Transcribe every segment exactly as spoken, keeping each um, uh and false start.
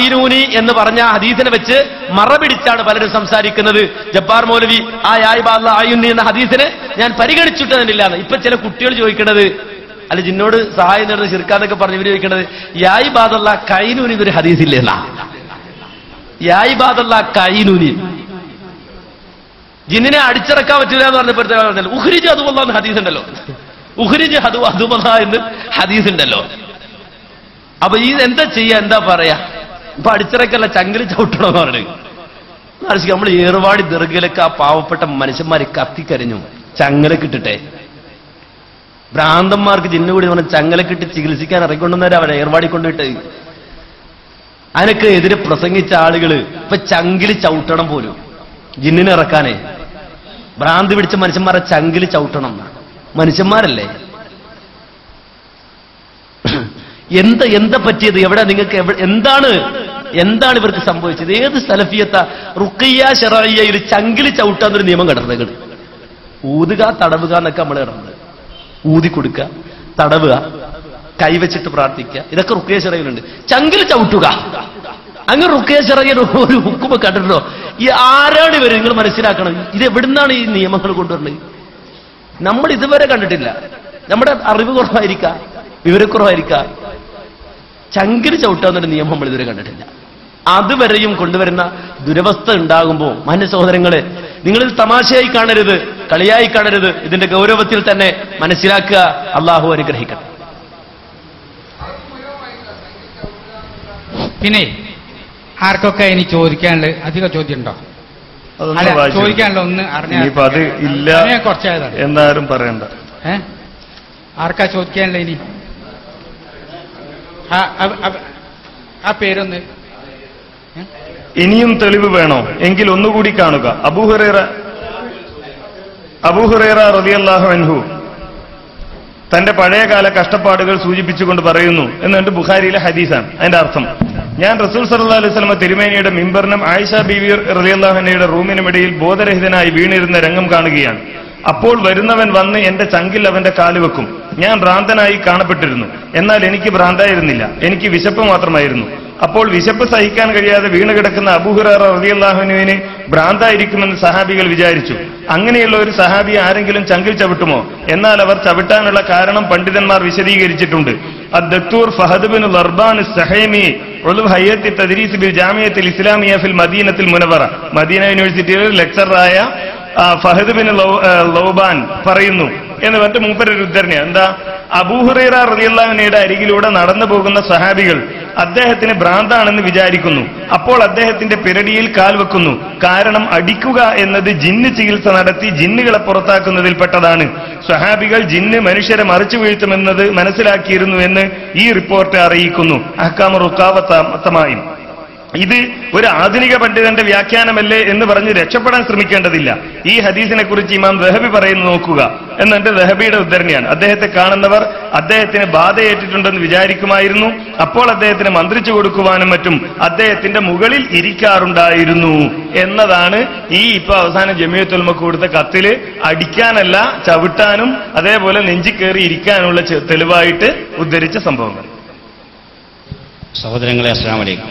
കായിനൂനി എന്ന് പറഞ്ഞ ഹദീസിനെ വെച്ച് മറ പിടിച്ചാണ് പലരും സംസാരിക്കുന്നത്. ജബ്ബാർ മൗലവി ആ യായ് ബാദ ആയുന്നി എന്ന ഹദീസിനെ ഞാൻ പരിഗണിച്ചിട്ടതില്ലാന്ന്. ഇപ്പൊ ചില കുട്ടികൾ ചോദിക്കണത്, അല്ല ജിന്നോട് സഹായം നേടുന്ന ശിർക്കാന്നൊക്കെ പറഞ്ഞു ഇവര് ചോദിക്കണത്, യായ് ബാദല്ല കൈനൂനി ഇതൊരു ഹദീസില്ലേ എന്നാ. യായ് ബാദല്ല കൈനൂനി ജിന്നിനെ അടിച്ചിറക്കാൻ പറ്റില്ല എന്ന് പറഞ്ഞപ്പോഴത്തെ പറഞ്ഞല്ലോ ഉഹ്രിജ് അതുവല്ല എന്ന് ഹദീസ് ഉണ്ടല്ലോ. ഉഹ്രിജ് ഹദു അതുവല്ല എന്ന് ഹദീസ് ഉണ്ടല്ലോ. അപ്പൊ ഈ എന്താ ചെയ്യാ, എന്താ പറയാ? ഇപ്പൊ അടിച്ചിറക്കല്ല ചങ്കില് ചവിട്ടണമെന്ന് പറഞ്ഞു. നമ്മൾ ഏറുവാടി ദീർഘയിലൊക്കെ ആ പാവപ്പെട്ട മനുഷ്യന്മാര് കത്തിക്കരിഞ്ഞു. ചങ്ങലക്കിട്ടിട്ടെ ഭ്രാന്തന്മാർക്ക് ജിന്നുകൂടി പറഞ്ഞ ചങ്ങലക്കിട്ട് ചികിത്സിക്കാൻ ഇറങ്ങിക്കൊണ്ടുവന്നവരെ അവരെ ഏർവാടി കൊണ്ടുപോയിട്ട് അതിനൊക്കെ എതിരെ പ്രസംഗിച്ച ആളുകള് ഇപ്പൊ ചങ്കില് ചവിട്ടണം പോലും ജിന്നിനെ ഇറക്കാനേ. ഭ്രാന്തി പിടിച്ച മനുഷ്യന്മാരെ ചങ്കില് ചവിട്ടണം. മനുഷ്യന്മാരല്ലേ? എന്താ എന്താ പറ്റിയത്? എവിടെ നിങ്ങൾക്ക് എന്താണ് എന്താണ് ഇവർക്ക് സംഭവിച്ചത്? ഏത് സലഫിയത്ത റുഖിയ്യ ശറഇയ്യയിൽ ചങ്കില് ചവിട്ടാന്നൊരു നിയമം കിടന്നത്? ഊതുക തടവുക എന്നൊക്കെ നമ്മൾ കിടന്നത്. ഊതി കൊടുക്കുക, തടവുക, കൈവച്ചിട്ട് പ്രാർത്ഥിക്കുക, ഇതൊക്കെ റുഖിയ്യ ശറഇയ്യയിലുണ്ട്. ചങ്കില് ചവിട്ടുക അങ്ങ് റുഖിയ്യ ശറഇയ്യയുടെ ഒരു ഹുക്കുമ കണ്ടിട്ടോ? ഈ ആരാണ് ഇവർ? നിങ്ങൾ മനസ്സിലാക്കണം. ഇത് എവിടുന്നാണ് ഈ നിയമങ്ങൾ കൊണ്ടുവരുന്നത്? നമ്മൾ ഇതുവരെ കണ്ടിട്ടില്ല. നമ്മുടെ അറിവ് കുറവായിരിക്കാം, വിവരക്കുറവായിരിക്കാം. ചങ്കില് ചവിട്ടാന്നൊരു നിയമം നമ്മൾ ഇതുവരെ കണ്ടിട്ടില്ല. അതുവരെയും കൊണ്ടുവരുന്ന ദുരവസ്ഥ ഉണ്ടാകുമ്പോൾ മാന്യ സഹോദരങ്ങളെ, നിങ്ങളിൽ തമാശയായി കാണരുത്, കളിയായി കാണരുത്. ഇതിന്റെ ഗൗരവത്തിൽ തന്നെ മനസ്സിലാക്കുക. അള്ളാഹു അനുഗ്രഹിക്കട്ടെ. പിന്നെ ആർക്കൊക്കെ ഇനി ചോദിക്കാനുള്ള അധികം ചോദ്യം ഉണ്ടോ? ചോദിക്കാനുള്ള ഒന്ന് അറിഞ്ഞാൽ കുറച്ചായതാണ്. എന്തായാലും പറയണ്ട. ഏ ആർക്കാ ചോദിക്കാനുള്ള ഇനി? ആ പേരൊന്ന്. ഇനിയും തെളിവ് വേണോ? എങ്കിൽ ഒന്നുകൂടി കാണുക. അബൂ ഹുറൈറ അബൂ ഹുറൈറ റളിയല്ലാഹു അൻഹു തന്റെ പഴയകാല കഷ്ടപ്പാടുകൾ സൂചിപ്പിച്ചുകൊണ്ട് പറയുന്നു എന്നുണ്ട്. ബുഖാരിയിലെ ഹദീസാണ്. അതിന്റെ അർത്ഥം, ഞാൻ റസൂൽ സല്ലല്ലാഹു അലൈഹി വസല്ലം തിരുമേനിയുടെ മിമ്പറിനും ആയിഷ ബീവി റളിയല്ലാഹു അൻഹയുടെ റൂമിനുമിടയിൽ ബോധരഹിതനായി വീണിരുന്ന രംഗം കാണുകയാണ്. അപ്പോൾ വരുന്നവൻ വന്ന് എന്റെ ചങ്കിൽ അവന്റെ കാല് വെക്കും. ഞാൻ ഭ്രാന്തനായി കാണപ്പെട്ടിരുന്നു. എന്നാൽ എനിക്ക് ഭ്രാന്തായിരുന്നില്ല, എനിക്ക് വിശപ്പ് മാത്രമായിരുന്നു. അപ്പോൾ വിശപ്പ് സഹിക്കാൻ കഴിയാതെ വീണ് കിടക്കുന്ന അബൂ ഹുറൈറ റളിയല്ലാഹു അൻഹുവിന് ഭ്രാന്തായിരിക്കുമെന്ന് സഹാബികൾ വിചാരിച്ചു. അങ്ങനെയുള്ള ഒരു സഹാബിയെ ആരെങ്കിലും ചങ്കിൽ ചവിട്ടുമോ? എന്നാൽ അവർ ചവിട്ടാനുള്ള കാരണം പണ്ഡിതന്മാർ വിശദീകരിച്ചിട്ടുണ്ട്. അദ്ദക്തൂർ ഫഹദ് ബിൻ ലർബാൻ അസ്-സഹൈമി ഉലു ഹയ്യത്തി തദ്രീസ് ബിൽ ജാമിയത്തിൽ ഇസ്ലാമിയ ഫിൽ മദീനത്തിൽ മുനവറ, മദീന യൂണിവേഴ്സിറ്റിയിൽ ലെക്ചറായ ഫഹദ് ബിൻ ലൗബാൻ പറയുന്നു എന്ന് പറഞ്ഞിട്ട് മൂപ്പരൊരു ഉദ്ധരണിയാണ്. എന്താ? അബൂ ഹുറൈറ റളിയല്ലാഹു അൻഹുവിന്റെ അരികിലൂടെ നടന്നു പോകുന്ന സഹാബികൾ അദ്ദേഹത്തിന് ഭ്രാന്താണെന്ന് വിചാരിക്കുന്നു. അപ്പോൾ അദ്ദേഹത്തിന്റെ പിരടിയിൽ കാൽ വെക്കുന്നു. കാരണം അടിക്കുക എന്നത് ജിന്ന് ചികിത്സ നടത്തി ജിന്നുകളെ പുറത്താക്കുന്നതിൽ പെട്ടതാണ്. സഹാബികൾ ജിന്ന് മനുഷ്യരെ മറിച്ചു വീഴ്ത്തുമെന്നത് മനസ്സിലാക്കിയിരുന്നു എന്ന് ഈ റിപ്പോർട്ട് അറിയിക്കുന്നു. അഹ്കാമു റുഖാവത്തമായും ഇത് ഒരു ആധുനിക പണ്ഡിതന്റെ വ്യാഖ്യാനമല്ലേ എന്ന് പറഞ്ഞ് രക്ഷപ്പെടാൻ ശ്രമിക്കേണ്ടതില്ല. ഈ ഹദീസിനെ കുറിച്ച് ഇമാം ദഹബി പറയുന്നത് നോക്കുക എന്നുണ്ട്. ദഹബിയുടെ ഉദ്ധരണിയാണ്. അദ്ദേഹത്തെ കാണുന്നവർ അദ്ദേഹത്തിന് ബാധയേറ്റിട്ടുണ്ടെന്ന് വിചാരിക്കുമായിരുന്നു. അപ്പോൾ അദ്ദേഹത്തിന് മന്ത്രിച്ചു കൊടുക്കുവാനും മറ്റും അദ്ദേഹത്തിന്റെ മുകളിൽ ഇരിക്കാറുണ്ടായിരുന്നു എന്നതാണ് ഈ ഇപ്പൊ അവസാനം ജമിയത്തുൽ ഉലമ കൊടുത്ത കത്തില് അടിക്കാനല്ല ചവിട്ടാനും അതേപോലെ നെഞ്ചി കയറി ഇരിക്കാനുള്ള തെളിവായിട്ട് ഉദ്ധരിച്ച സംഭവങ്ങൾ. സഹോദരങ്ങളെ, അസ്സലാമു അലൈക്കും.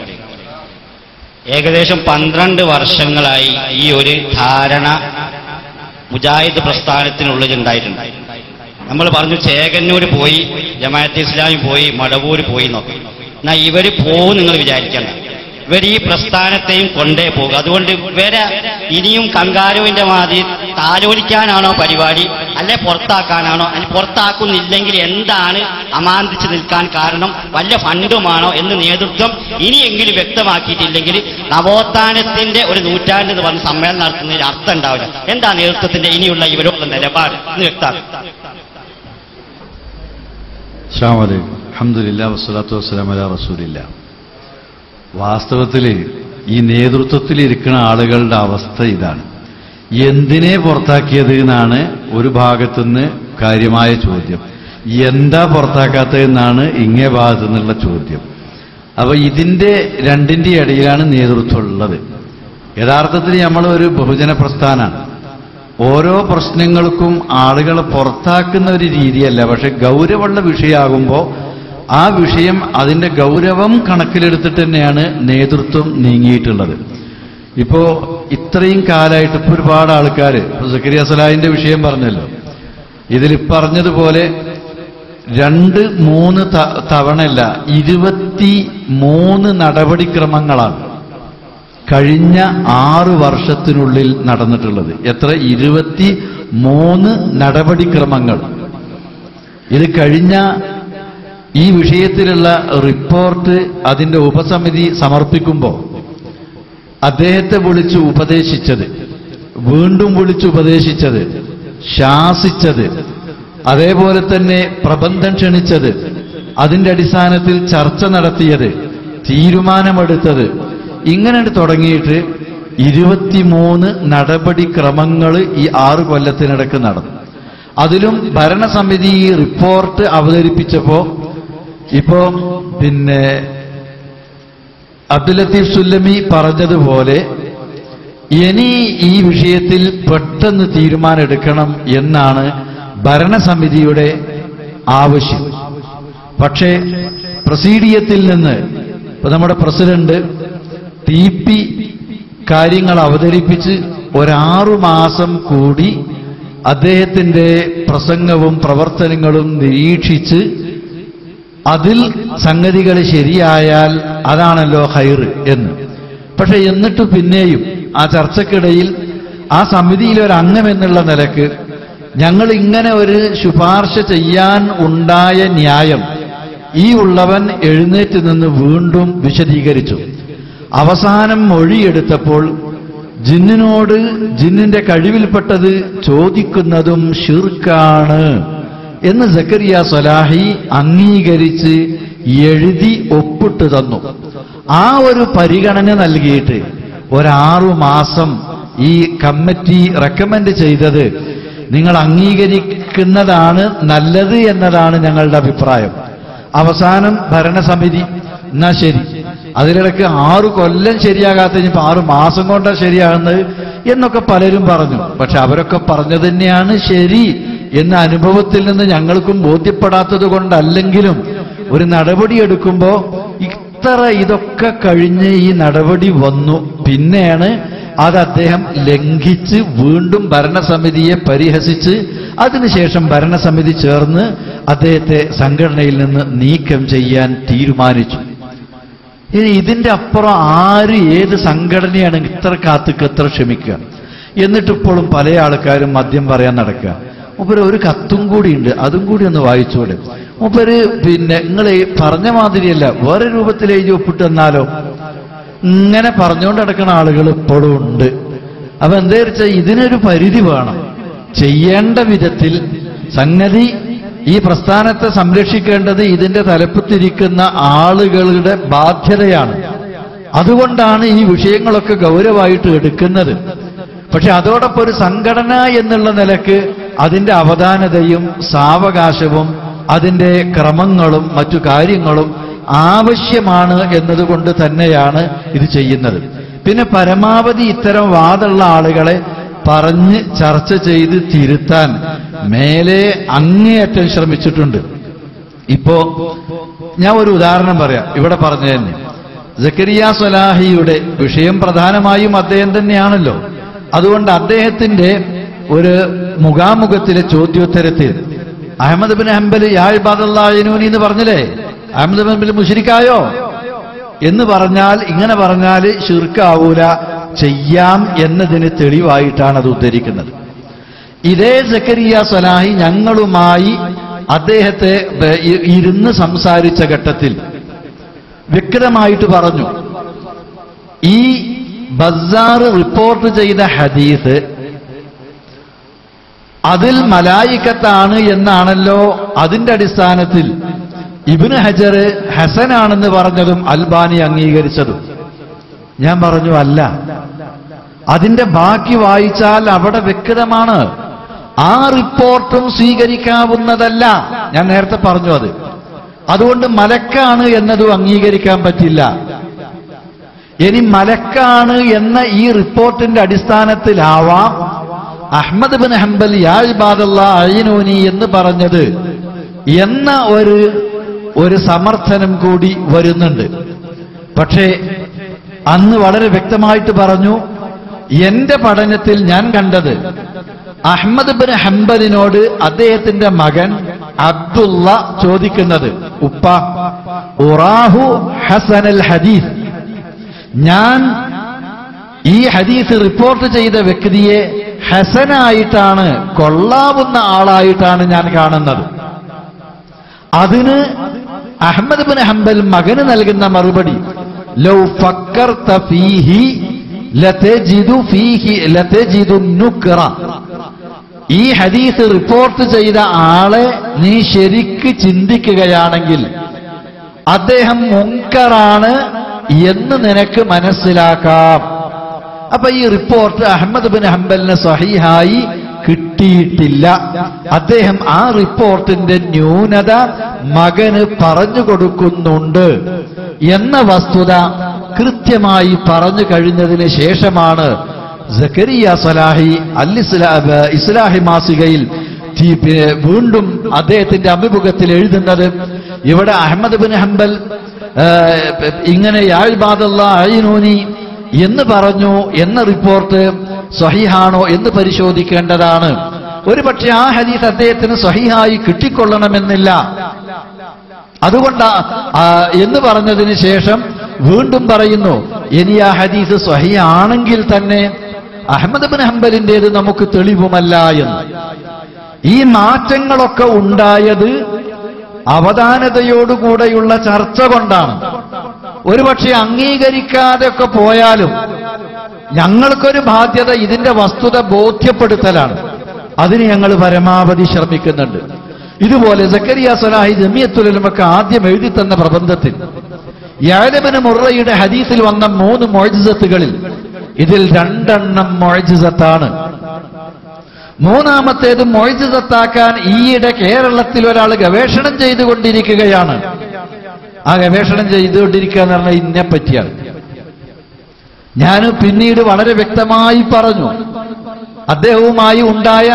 ഏകദേശം പന്ത്രണ്ട് വർഷങ്ങളായി ഈ ഒരു ധാരണ മുജാഹിദ് പ്രസ്ഥാനത്തിനുള്ളിൽ ഉണ്ടായിട്ടുണ്ട്. നമ്മൾ പറഞ്ഞു ചേകന്നൂര് പോയി, ജമാഅത്തെ ഇസ്ലാമി പോയി, മടവൂര് പോയി നോക്കി. എന്നാ ഇവര് പോവും നിങ്ങൾ വിചാരിക്കണ്ട. ഇവർ ഈ പ്രസ്ഥാനത്തെയും കൊണ്ടേ പോകും. അതുകൊണ്ട് ഇവരെ ഇനിയും കങ്കാരുവിന്റെ മാതിരി താലോലിക്കാനാണോ പരിപാടി, അല്ലെ പുറത്താക്കാനാണോ? അതിന് പുറത്താക്കുന്നില്ലെങ്കിൽ എന്താണ് അമാന്തിച്ച് നിൽക്കാൻ കാരണം? വല്ല ഫണ്ടുമാണോ എന്ന് നേതൃത്വം ഇനിയെങ്കിലും വ്യക്തമാക്കിയിട്ടില്ലെങ്കിൽ നവോത്ഥാനത്തിന്റെ ഒരു നൂറ്റാണ്ട് എന്ന് പറഞ്ഞ് സമ്മേളനം നടത്തുന്നതിന് അർത്ഥം ഉണ്ടാവില്ല. എന്താ നേതൃത്വത്തിന്റെ ഇനിയുള്ള ഇവരോടുള്ള നിലപാട് എന്ന് വ്യക്തമാക്കും. അസ്സലാമു അലൈക്കും. അൽഹംദുലില്ലാഹി വസ്സലാത്തു വസ്സലാമു അലാ റസൂലില്ലാഹ്. വാസ്തവത്തിൽ ഈ നേതൃത്വത്തിലിരിക്കുന്ന ആളുകളുടെ അവസ്ഥ ഇതാണ്. എന്തിനെ പുറത്താക്കിയത് എന്നാണ് ഒരു ഭാഗത്തുനിന്ന് കാര്യമായ ചോദ്യം. എന്താ പുറത്താക്കാത്തതെന്നാണ് ഇങ്ങേ ഭാഗത്തു നിന്നുള്ള ചോദ്യം. അപ്പൊ ഇതിന്റെ രണ്ടിന്റെ ഇടയിലാണ് നേതൃത്വം ഉള്ളത്. യഥാർത്ഥത്തിൽ നമ്മൾ ഒരു ബഹുജന പ്രസ്ഥാനമാണ്. ഓരോ പ്രശ്നങ്ങൾക്കും ആളുകളെ പുറത്താക്കുന്ന ഒരു രീതിയല്ല. പക്ഷെ ഗൗരവമുള്ള വിഷയമാകുമ്പോൾ ആ വിഷയം അതിന്റെ ഗൗരവം കണക്കിലെടുത്തിട്ട് തന്നെയാണ് നേതൃത്വം നീങ്ങിയിട്ടുള്ളത്. ഇപ്പോ ഇത്രയും കാലമായിട്ട് ഇപ്പൊ ഒരുപാട് ആൾക്കാർ സക്കരിയ സലാഹിന്റെ വിഷയം പറഞ്ഞല്ലോ, ഇതിൽ പറഞ്ഞതുപോലെ രണ്ട് മൂന്ന് തവണയല്ല ഇരുപത്തി മൂന്ന് നടപടിക്രമങ്ങളാണ് കഴിഞ്ഞ ആറ് വർഷത്തിനുള്ളിൽ നടന്നിട്ടുള്ളത്. എത്ര? ഇരുപത്തി മൂന്ന് നടപടിക്രമങ്ങൾ. ഇത് കഴിഞ്ഞ ഈ വിഷയത്തിലുള്ള റിപ്പോർട്ട് അതിന്റെ ഉപസമിതി സമർപ്പിക്കുമ്പോൾ അദ്ദേഹത്തെ വിളിച്ച് ഉപദേശിച്ചത്, വീണ്ടും വിളിച്ച് ഉപദേശിച്ചത്, ശാസിച്ചത്, അതേപോലെ തന്നെ പ്രബന്ധം ക്ഷണിച്ചത്, അതിന്റെ അടിസ്ഥാനത്തിൽ ചർച്ച നടത്തിയത്, തീരുമാനമെടുത്തത്, ഇങ്ങനെ തുടങ്ങിയിട്ട് ഇരുപത്തിമൂന്ന് നടപടിക്രമങ്ങൾ ഈ ആറ് കൊല്ലത്തിനിടക്ക് നടന്നു. അതിലും ഭരണസമിതി ഈ റിപ്പോർട്ട് അവതരിപ്പിച്ചപ്പോ ഇപ്പോ പിന്നെ അബ്ദുൽ ലത്തീഫ് സുല്ലമി പറഞ്ഞതുപോലെ ഇനി ഈ വിഷയത്തിൽ പെട്ടെന്ന് തീരുമാനമെടുക്കണം എന്നാണ് ഭരണസമിതിയുടെ ആവശ്യം. പക്ഷേ പ്രസീഡിയത്തിൽ നിന്ന് ഇപ്പൊ നമ്മുടെ പ്രസിഡന്റ് ടി പി കാര്യങ്ങൾ അവതരിപ്പിച്ച് ഒരാറു മാസം കൂടി അദ്ദേഹത്തിന്റെ പ്രസംഗവും പ്രവർത്തനങ്ങളും നിരീക്ഷിച്ച് അതിൽ സംഗതികൾ ശരിയായാൽ അതാണല്ലോ ഹൈർ എന്ന്. പക്ഷെ എന്നിട്ട് പിന്നെയും ആ ചർച്ചക്കിടയിൽ ആ സമിതിയിലെ ഒരു അംഗം എന്നുള്ള നിലക്ക് ഞങ്ങൾ ഇങ്ങനെ ഒരു ശുപാർശ ചെയ്യാൻ ഉണ്ടായ ന്യായം ഈ ഉള്ളവൻ എഴുന്നേറ്റ് നിന്ന് വീണ്ടും വിശദീകരിച്ചു. അവസാനം മൊഴിയെടുത്തപ്പോൾ ജിന്നിനോട് ജിന്നിന്റെ കഴിവിൽപ്പെട്ടത് ചോദിക്കുന്നതും ശിർക്കാണ് എന്ന് സക്കരിയ സ്വലാഹി അംഗീകരിച്ച് എഴുതി ഒപ്പിട്ട് തന്നു. ആ ഒരു പരിഗണന നൽകിയിട്ട് ഒരാറു മാസം ഈ കമ്മിറ്റി റെക്കമെൻഡ് ചെയ്തത് നിങ്ങൾ അംഗീകരിക്കുന്നതാണ് നല്ലത് എന്നതാണ് ഞങ്ങളുടെ അഭിപ്രായം. അവസാനം ഭരണസമിതി എന്നാ ശരി, അതിലിടക്ക് ആറു കൊല്ലം ശരിയാകാത്ത ഇനിയിപ്പോ ആറു മാസം കൊണ്ടാണ് ശരിയാകുന്നത് എന്നൊക്കെ പലരും പറഞ്ഞു. പക്ഷെ അവരൊക്കെ പറഞ്ഞു തന്നെയാണ് ശരി എന്ന അനുഭവത്തിൽ നിന്ന് ഞങ്ങൾക്കും ബോധ്യപ്പെടാത്തത് കൊണ്ടല്ലെങ്കിലും ഒരു നടപടി എടുക്കുമ്പോ ഇത്ര ഇതൊക്കെ കഴിഞ്ഞ് ഈ നടപടി വന്നു, പിന്നെയാണ് അത് അദ്ദേഹം ലംഘിച്ച് വീണ്ടും ഭരണസമിതിയെ പരിഹസിച്ച് അതിനുശേഷം ഭരണസമിതി ചേർന്ന് അദ്ദേഹത്തെ സംഘടനയിൽ നിന്ന് നീക്കം ചെയ്യാൻ തീരുമാനിച്ചു. ഇനി ഇതിന്റെ അപ്പുറം ആര് ഏത് സംഘടനയാണ് ഇത്ര കാത്തുക്ക് എത്ര ക്ഷമിക്കുക? എന്നിട്ടിപ്പോഴും പല ആൾക്കാരും മദ്യം പറയാൻ നടക്കുക. മൂപ്പര് ഒരു കത്തും കൂടിയുണ്ട്, അതും കൂടി ഒന്ന് വായിച്ചൂടെ? മൂപ്പര് പിന്നെ നിങ്ങൾ പറഞ്ഞ മാതിരിയല്ല വേറെ രൂപത്തിൽ എഴുതി ഒപ്പിട്ട് തന്നാലോ? ഇങ്ങനെ പറഞ്ഞുകൊണ്ട് നടക്കുന്ന ആളുകൾ ഇപ്പോഴും ഉണ്ട്. അപ്പൊ എന്താ വെച്ചാൽ ഇതിനൊരു പരിധി വേണം. ചെയ്യേണ്ട വിധത്തിൽ സംഗതി ഈ പ്രസ്ഥാനത്തെ സംരക്ഷിക്കേണ്ടത് ഇതിന്റെ തലപ്പത്തിരിക്കുന്ന ആളുകളുടെ ബാധ്യതയാണ്. അതുകൊണ്ടാണ് ഈ വിഷയങ്ങളൊക്കെ ഗൗരവമായിട്ട് എടുക്കുന്നത്. പക്ഷെ അതോടൊപ്പം ഒരു സംഘടന എന്നുള്ള നിലക്ക് അതിന്റെ അവധാനതയും സാവകാശവും അതിന്റെ ക്രമങ്ങളും മറ്റു കാര്യങ്ങളും ആവശ്യമാണ് എന്നതുകൊണ്ട് തന്നെയാണ് ഇത് ചെയ്യുന്നത്. പിന്നെ പരമാവധി ഇത്തരം വാദമുള്ള ആളുകളെ പറഞ്ഞ് ചർച്ച ചെയ്ത് തിരുത്താൻ മേലെ അങ്ങേയറ്റം ശ്രമിച്ചിട്ടുണ്ട്. ഇപ്പോ ഞാൻ ഒരു ഉദാഹരണം പറയാം. ഇവിടെ പറഞ്ഞു തന്നെ സക്കരിയ സ്വലാഹിയുടെ വിഷയം പ്രധാനമായും അദ്ദേഹം തന്നെയാണല്ലോ. അതുകൊണ്ട് അദ്ദേഹത്തിന്റെ ഒരു മുഖാമുഖത്തിലെ ചോദ്യോത്തരത്തിൽ അഹമ്മദ് ബിൻ ഹംബൽ യാ ഇബാദല്ലാഹി എന്ന് പറഞ്ഞില്ലേ, അഹമ്മദ് ബിൻ ഹംബൽ മുശ്രിക്കായോ എന്ന് പറഞ്ഞാൽ ഇങ്ങനെ പറഞ്ഞാൽ ശിർക്കാവൂല, ചെയ്യാം എന്നതിന് തെളിവായിട്ടാണ് അത് ഉദ്ധരിക്കുന്നത്. ഇതേ സക്കരിയ സ്വലാഹി ഞങ്ങളുമായി അദ്ദേഹത്തെ ഇരുന്ന് സംസാരിച്ച ഘട്ടത്തിൽ വ്യക്തമായിട്ട് പറഞ്ഞു, ഈ ബസാർ റിപ്പോർട്ട് ചെയ്ത ഹദീസ് അതിൽ മലായിക്കത്താണ് എന്നാണല്ലോ അതിന്റെ അടിസ്ഥാനത്തിൽ ഇബ്നു ഹജർ ഹസനാണെന്ന് പറഞ്ഞതും അൽബാനി അംഗീകരിച്ചതും. ഞാൻ പറഞ്ഞു അല്ല, അതിന്റെ ബാക്കി വായിച്ചാൽ അവിടെ വ്യക്തമാണ് ആ റിപ്പോർട്ടും സ്വീകരിക്കാവുന്നതല്ല. ഞാൻ നേരത്തെ പറഞ്ഞു അത്. അതുകൊണ്ട് മലക്കാണ് എന്നതും അംഗീകരിക്കാൻ പറ്റില്ല. ഇനി മലക്കാണ് എന്ന ഈ റിപ്പോർട്ടിന്റെ അടിസ്ഥാനത്തിലാവാം അഹ്മദ് ബിൻ ഹംബൽ യാ ഇബാദല്ലാഹ് അയ്നൂനി എന്ന് പറഞ്ഞത് എന്ന ഒരു ഒരു സമർത്ഥനം കൂടി വരുന്നുണ്ട്. പക്ഷേ അന്ന് വളരെ വ്യക്തമായിട്ട് പറഞ്ഞു, എന്റെ പഠനത്തിൽ ഞാൻ കണ്ടത് അഹ്മദ് ബിൻ ഹംബലിനോട് അദ്ദേഹത്തിന്റെ മകൻ അബ്ദുള്ള ചോദിക്കുന്നത്, ഉപ്പ ഉറാഹു ഹസനൽ ഹദീസ്, ഞാൻ ഈ ഹദീസ് റിപ്പോർട്ട് ചെയ്ത വ്യക്തിയെ ഹസനായിട്ടാണ്, കൊള്ളാവുന്ന ആളായിട്ടാണ് ഞാൻ കാണുന്നത്. അതിന് അഹ്മദ് ബിൻ ഹംബൽ മകന് നൽകുന്ന മറുപടി, ലൗ ഫക്കർത ഫീഹി ലതജിദു ഫീഹി ലതജിദു നുക്റ, ഈ ഹദീസ് റിപ്പോർട്ട് ചെയ്ത ആളെ നീ ശരിക്ക് ചിന്തിക്കുകയാണെങ്കിൽ അദ്ദേഹം മുൻകറാണ് എന്ന് നിനക്ക് മനസ്സിലാക്കാം. അപ്പൊ ഈ റിപ്പോർട്ട് അഹ്മദ് ബിൻ ഹംബലിന് സ്വഹീഹായി കിട്ടിയിട്ടില്ല. അദ്ദേഹം ആ റിപ്പോർട്ടിന്റെ ന്യൂനത മകന് പറഞ്ഞു കൊടുക്കുന്നുണ്ട് എന്ന വസ്തുത കൃത്യമായി പറഞ്ഞു കഴിഞ്ഞതിന് ശേഷമാണ് സക്കരിയ സലാഹി അൽ ഇസ്ലാഹി മാസികയിൽ വീണ്ടും അദ്ദേഹത്തിന്റെ അഭിമുഖത്തിൽ എഴുതുന്നത്, ഇവിടെ അഹ്മദ് ബിൻ ഹംബൽ ഇങ്ങനെ യാ ഇബാദല്ലാഹ് അയ്നൂനി എന്ന് പറഞ്ഞു എന്ന റിപ്പോർട്ട് സ്വഹീഹാണോ എന്ന് പരിശോധിക്കേണ്ടതാണ്. ഒരുപക്ഷെ ആ ഹദീസ് അദ്ദേഹത്തിന് സ്വഹീഹായി കിട്ടിക്കൊള്ളണമെന്നില്ല. അതുകൊണ്ടാ എന്ന് പറഞ്ഞതിന് ശേഷം വീണ്ടും പറയുന്നു, ഇനി ആ ഹദീസ് സ്വഹീഹാണെങ്കിൽ തന്നെ അഹ്മദ് ബിൻ ഹംബലിന്റേത് നമുക്ക് തെളിവുമല്ല എന്ന്. ഈ മാറ്റങ്ങളൊക്കെ ഉണ്ടായത് അവധാനതയോടുകൂടെയുള്ള ചർച്ച കൊണ്ടാണ്. ഒരുപക്ഷെ അംഗീകരിക്കാതെയൊക്കെ പോയാലും ഞങ്ങൾക്കൊരു ബാധ്യത ഇതിന്റെ വസ്തുത ബോധ്യപ്പെടുത്തലാണ്. അതിന് ഞങ്ങൾ പരമാവധി ശ്രമിക്കുന്നുണ്ട്. ഇതുപോലെ സക്കരിയ സലാഹി ജമിയത്തുൽ ഉലമക്ക് ആദ്യം എഴുതി തന്ന പ്രബന്ധത്തിൽ യഅ്ല ഇബ്നു മുർറയുടെ ഹദീസിൽ വന്ന മൂന്ന് മുഅ്ജിസത്തുകളിൽ ഇതിൽ രണ്ടെണ്ണം മുഅ്ജിസത്താണ്. മൂന്നാമത്തേത് മുഅ്ജിസത്താക്കാൻ ഈയിടെ കേരളത്തിൽ ഒരാൾ ഗവേഷണം ചെയ്തുകൊണ്ടിരിക്കുകയാണ്. ആ ഗവേഷണം ചെയ്തുകൊണ്ടിരിക്കുക എന്ന് പറഞ്ഞാൽ ഇന്നെ പറ്റിയാണ്. ഞാൻ പിന്നീട് വളരെ വ്യക്തമായി പറഞ്ഞു, അദ്ദേഹവുമായി ഉണ്ടായ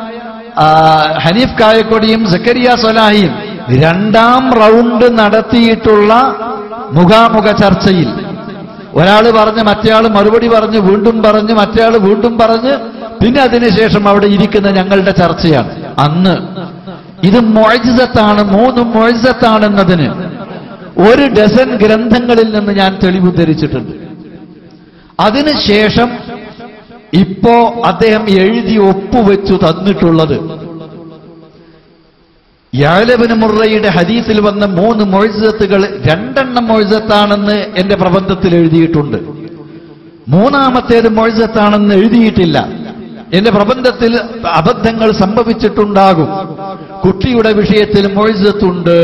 ഹനീഫ് കായക്കൊടിയും സക്കരിയ സലാഹിയും രണ്ടാം റൗണ്ട് നടത്തിയിട്ടുള്ള മുഖാമുഖ ചർച്ചയിൽ ഒരാൾ പറഞ്ഞ് മറ്റേയാൾ മറുപടി പറഞ്ഞ് വീണ്ടും പറഞ്ഞ് മറ്റേയാൾ വീണ്ടും പറഞ്ഞ് പിന്നെ അതിനുശേഷം അവിടെ ഇരിക്കുന്ന ഞങ്ങളുടെ ചർച്ചയാണ്. അന്ന് ഇത് മുഅ്ജിസത്താണ്, മൂന്ന് മുഅ്ജിസത്താണെന്നതിന് ഒരു ഡസൻ ഗ്രന്ഥങ്ങളിൽ നിന്ന് ഞാൻ തെളിവുദ്ധരിച്ചിട്ടുണ്ട്. അതിനുശേഷം ഇപ്പോ അദ്ദേഹം എഴുതി ഒപ്പുവെച്ചു തന്നിട്ടുള്ളത് യഅ്ല ഇബ്നു മുർറയുടെ ഹദീസിൽ വന്ന മൂന്ന് മുഅ്ജിസത്തുകൾ രണ്ടെണ്ണം മുഅ്ജിസത്താണെന്ന് എന്റെ പ്രബന്ധത്തിൽ എഴുതിയിട്ടുണ്ട്. മൂന്നാമത്തേത് മുഅ്ജിസത്താണെന്ന് എഴുതിയിട്ടില്ല. എന്റെ പ്രബന്ധത്തിൽ അബദ്ധങ്ങൾ സംഭവിച്ചിട്ടുണ്ടാകും. കുട്ടിയുടെ വിഷയത്തിൽ മുഅ്ജിസത്തുണ്ട്.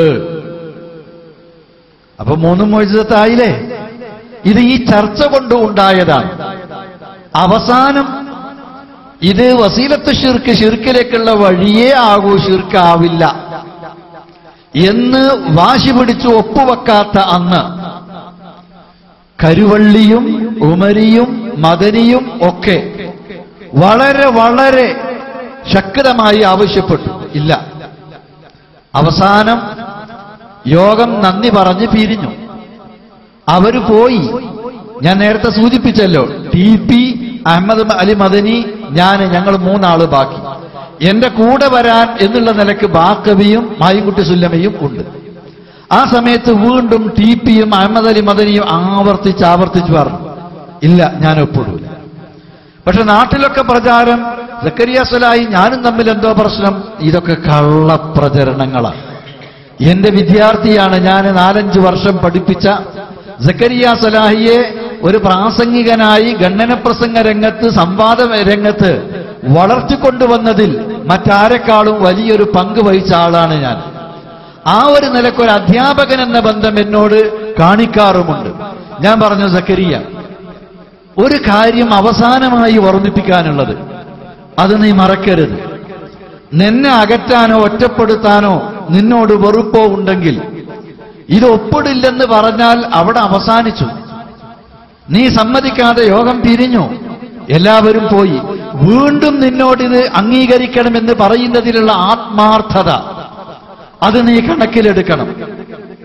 അപ്പൊ മൂന്ന് മുഅ്ജിസത്തായില്ലേ? ഇത് ഈ ചർച്ച കൊണ്ട് ഉണ്ടായതാണ്. അവസാനം ഇത് വസീലത്ത് ശിർക്ക്, ശിർക്കിലേക്കുള്ള വഴിയേ ആകൂ, ശിർക്കാവില്ല എന്ന് വാശി പിടിച്ചു ഒപ്പുവെക്കാത്ത അന്ന് കരുവള്ളിയും ഉമരിയും മദനിയും ഒക്കെ വളരെ വളരെ ശക്തമായി ആവശ്യപ്പെട്ടു. ഇല്ല, അവസാനം യോഗം നന്ദി പറഞ്ഞ് പിരിഞ്ഞു. അവര് പോയി. ഞാൻ നേരത്തെ സൂചിപ്പിച്ചല്ലോ, ടി പി അഹമ്മദ് അലി മദനി, ഞാൻ, ഞങ്ങൾ മൂന്നാള് ബാക്കി. എന്റെ കൂടെ വരാൻ എന്നുള്ള നിലക്ക് ബാക്കവിയും മായിൻകുട്ടി സുല്ലമയും ഉണ്ട്. ആ സമയത്ത് വീണ്ടും ടി പിയും അഹമ്മദ് അലി മദനിയും ആവർത്തിച്ച് ആവർത്തിച്ച് പറഞ്ഞു, ഇല്ല ഞാൻ ഒപ്പിടൂല. പക്ഷെ നാട്ടിലൊക്കെ പ്രചാരം സക്കരിയ സലാഹി ഞാനും തമ്മിൽ എന്തോ പ്രശ്നം. ഇതൊക്കെ കള്ളപ്രചരണങ്ങളാണ്. എന്റെ വിദ്യാർത്ഥിയാണ്, ഞാൻ നാലഞ്ച് വർഷം പഠിപ്പിച്ച സക്കരിയ സലാഹിയെ ഒരു പ്രാസംഗികനായി ഗണ്ണന പ്രസംഗ രംഗത്ത്, സംവാദ രംഗത്ത് വളർത്തിക്കൊണ്ടുവന്നതിൽ മറ്റാരെക്കാളും വലിയൊരു പങ്ക് വഹിച്ച ആളാണ് ഞാൻ. ആ ഒരു നിലക്കൊരു അധ്യാപകൻ എന്ന ബന്ധം എന്നോട് കാണിക്കാറുമുണ്ട്. ഞാൻ പറഞ്ഞു, സക്കരിയ, ഒരു കാര്യം അവസാനമായി ഓർമ്മിപ്പിക്കാനുള്ളത്, അത് നീ മറക്കരുത്. നിന്നെ അകറ്റാനോ ഒറ്റപ്പെടുത്താനോ നിന്നോട് വെറുപ്പോ ഉണ്ടെങ്കിൽ ഇത് ഒപ്പിടില്ലെന്ന് പറഞ്ഞാൽ അവിടെ അവസാനിച്ചു. നീ സമ്മതിക്കാതെ യോഗം പിരിഞ്ഞു, എല്ലാവരും പോയി. വീണ്ടും നിന്നോടിത് അംഗീകരിക്കണമെന്ന് പറയുന്നതിലുള്ള ആത്മാർത്ഥത അത് നീ കണക്കിലെടുക്കണം.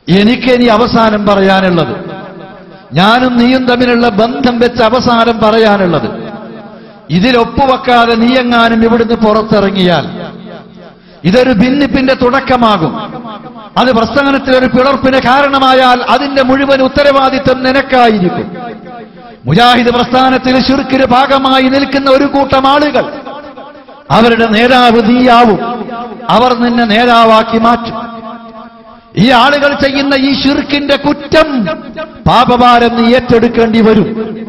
എനിക്കിനി അവസാനം പറയാനുള്ളത്, ഞാനും നീയും തമ്മിലുള്ള ബന്ധം വെച്ച് അവസാനം പറയാനുള്ളത്, ഇതിലൊപ്പുവെക്കാതെ നീയെങ്ങാനും ഇവിടുന്ന് പുറത്തിറങ്ങിയാൽ ഇതൊരു ഭിന്നിപ്പിന്റെ തുടക്കമാകും. അത് പ്രസ്ഥാനത്തിൽ ഒരു പിളർപ്പിന് കാരണമായാൽ അതിന്റെ മുഴുവൻ ഉത്തരവാദിത്വം നിനക്കായിരിക്കും. മുജാഹിദ് പ്രസ്ഥാനത്തിൽ ശിർക്കിന് ഭാഗമായി നിൽക്കുന്ന ഒരു കൂട്ടം ആളുകൾ, അവരുടെ നേതാവ് നീയാവും. അവർ നിന്നെ നേതാവാക്കി മാറ്റും. ഈ ആളുകൾ ചെയ്യുന്ന ഈ ശിർക്കിന്റെ കുറ്റം, പാപഭാരം നീ ഏറ്റെടുക്കേണ്ടി വരും.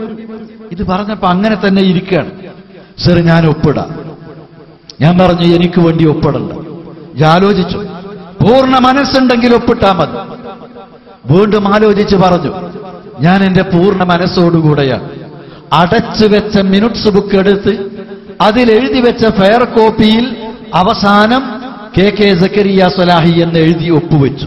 ഇത് പറഞ്ഞപ്പോ അങ്ങനെ തന്നെ ഇരിക്കുകയാണ്. സർ, ഞാൻ ഒപ്പിടാം. ഞാൻ പറഞ്ഞു, എനിക്ക് വേണ്ടി ഒപ്പിടണ്ട. ആലോചിച്ചു, പൂർണ്ണ മനസ്സുണ്ടെങ്കിൽ ഒപ്പിട്ടാ മതി. വീണ്ടും ആലോചിച്ച് പറഞ്ഞു, ഞാൻ എന്റെ പൂർണ്ണ മനസ്സോടുകൂടെയാണ്. അടച്ചു വെച്ച മിനിറ്റ്സ് ബുക്ക് എടുത്ത് അതിലെഴുതി വെച്ച ഫെയർ കോപ്പിയിൽ അവസാനം കെ കെ സക്കരിയ സ്വലാഹി എന്ന് എഴുതി ഒപ്പുവെച്ചു.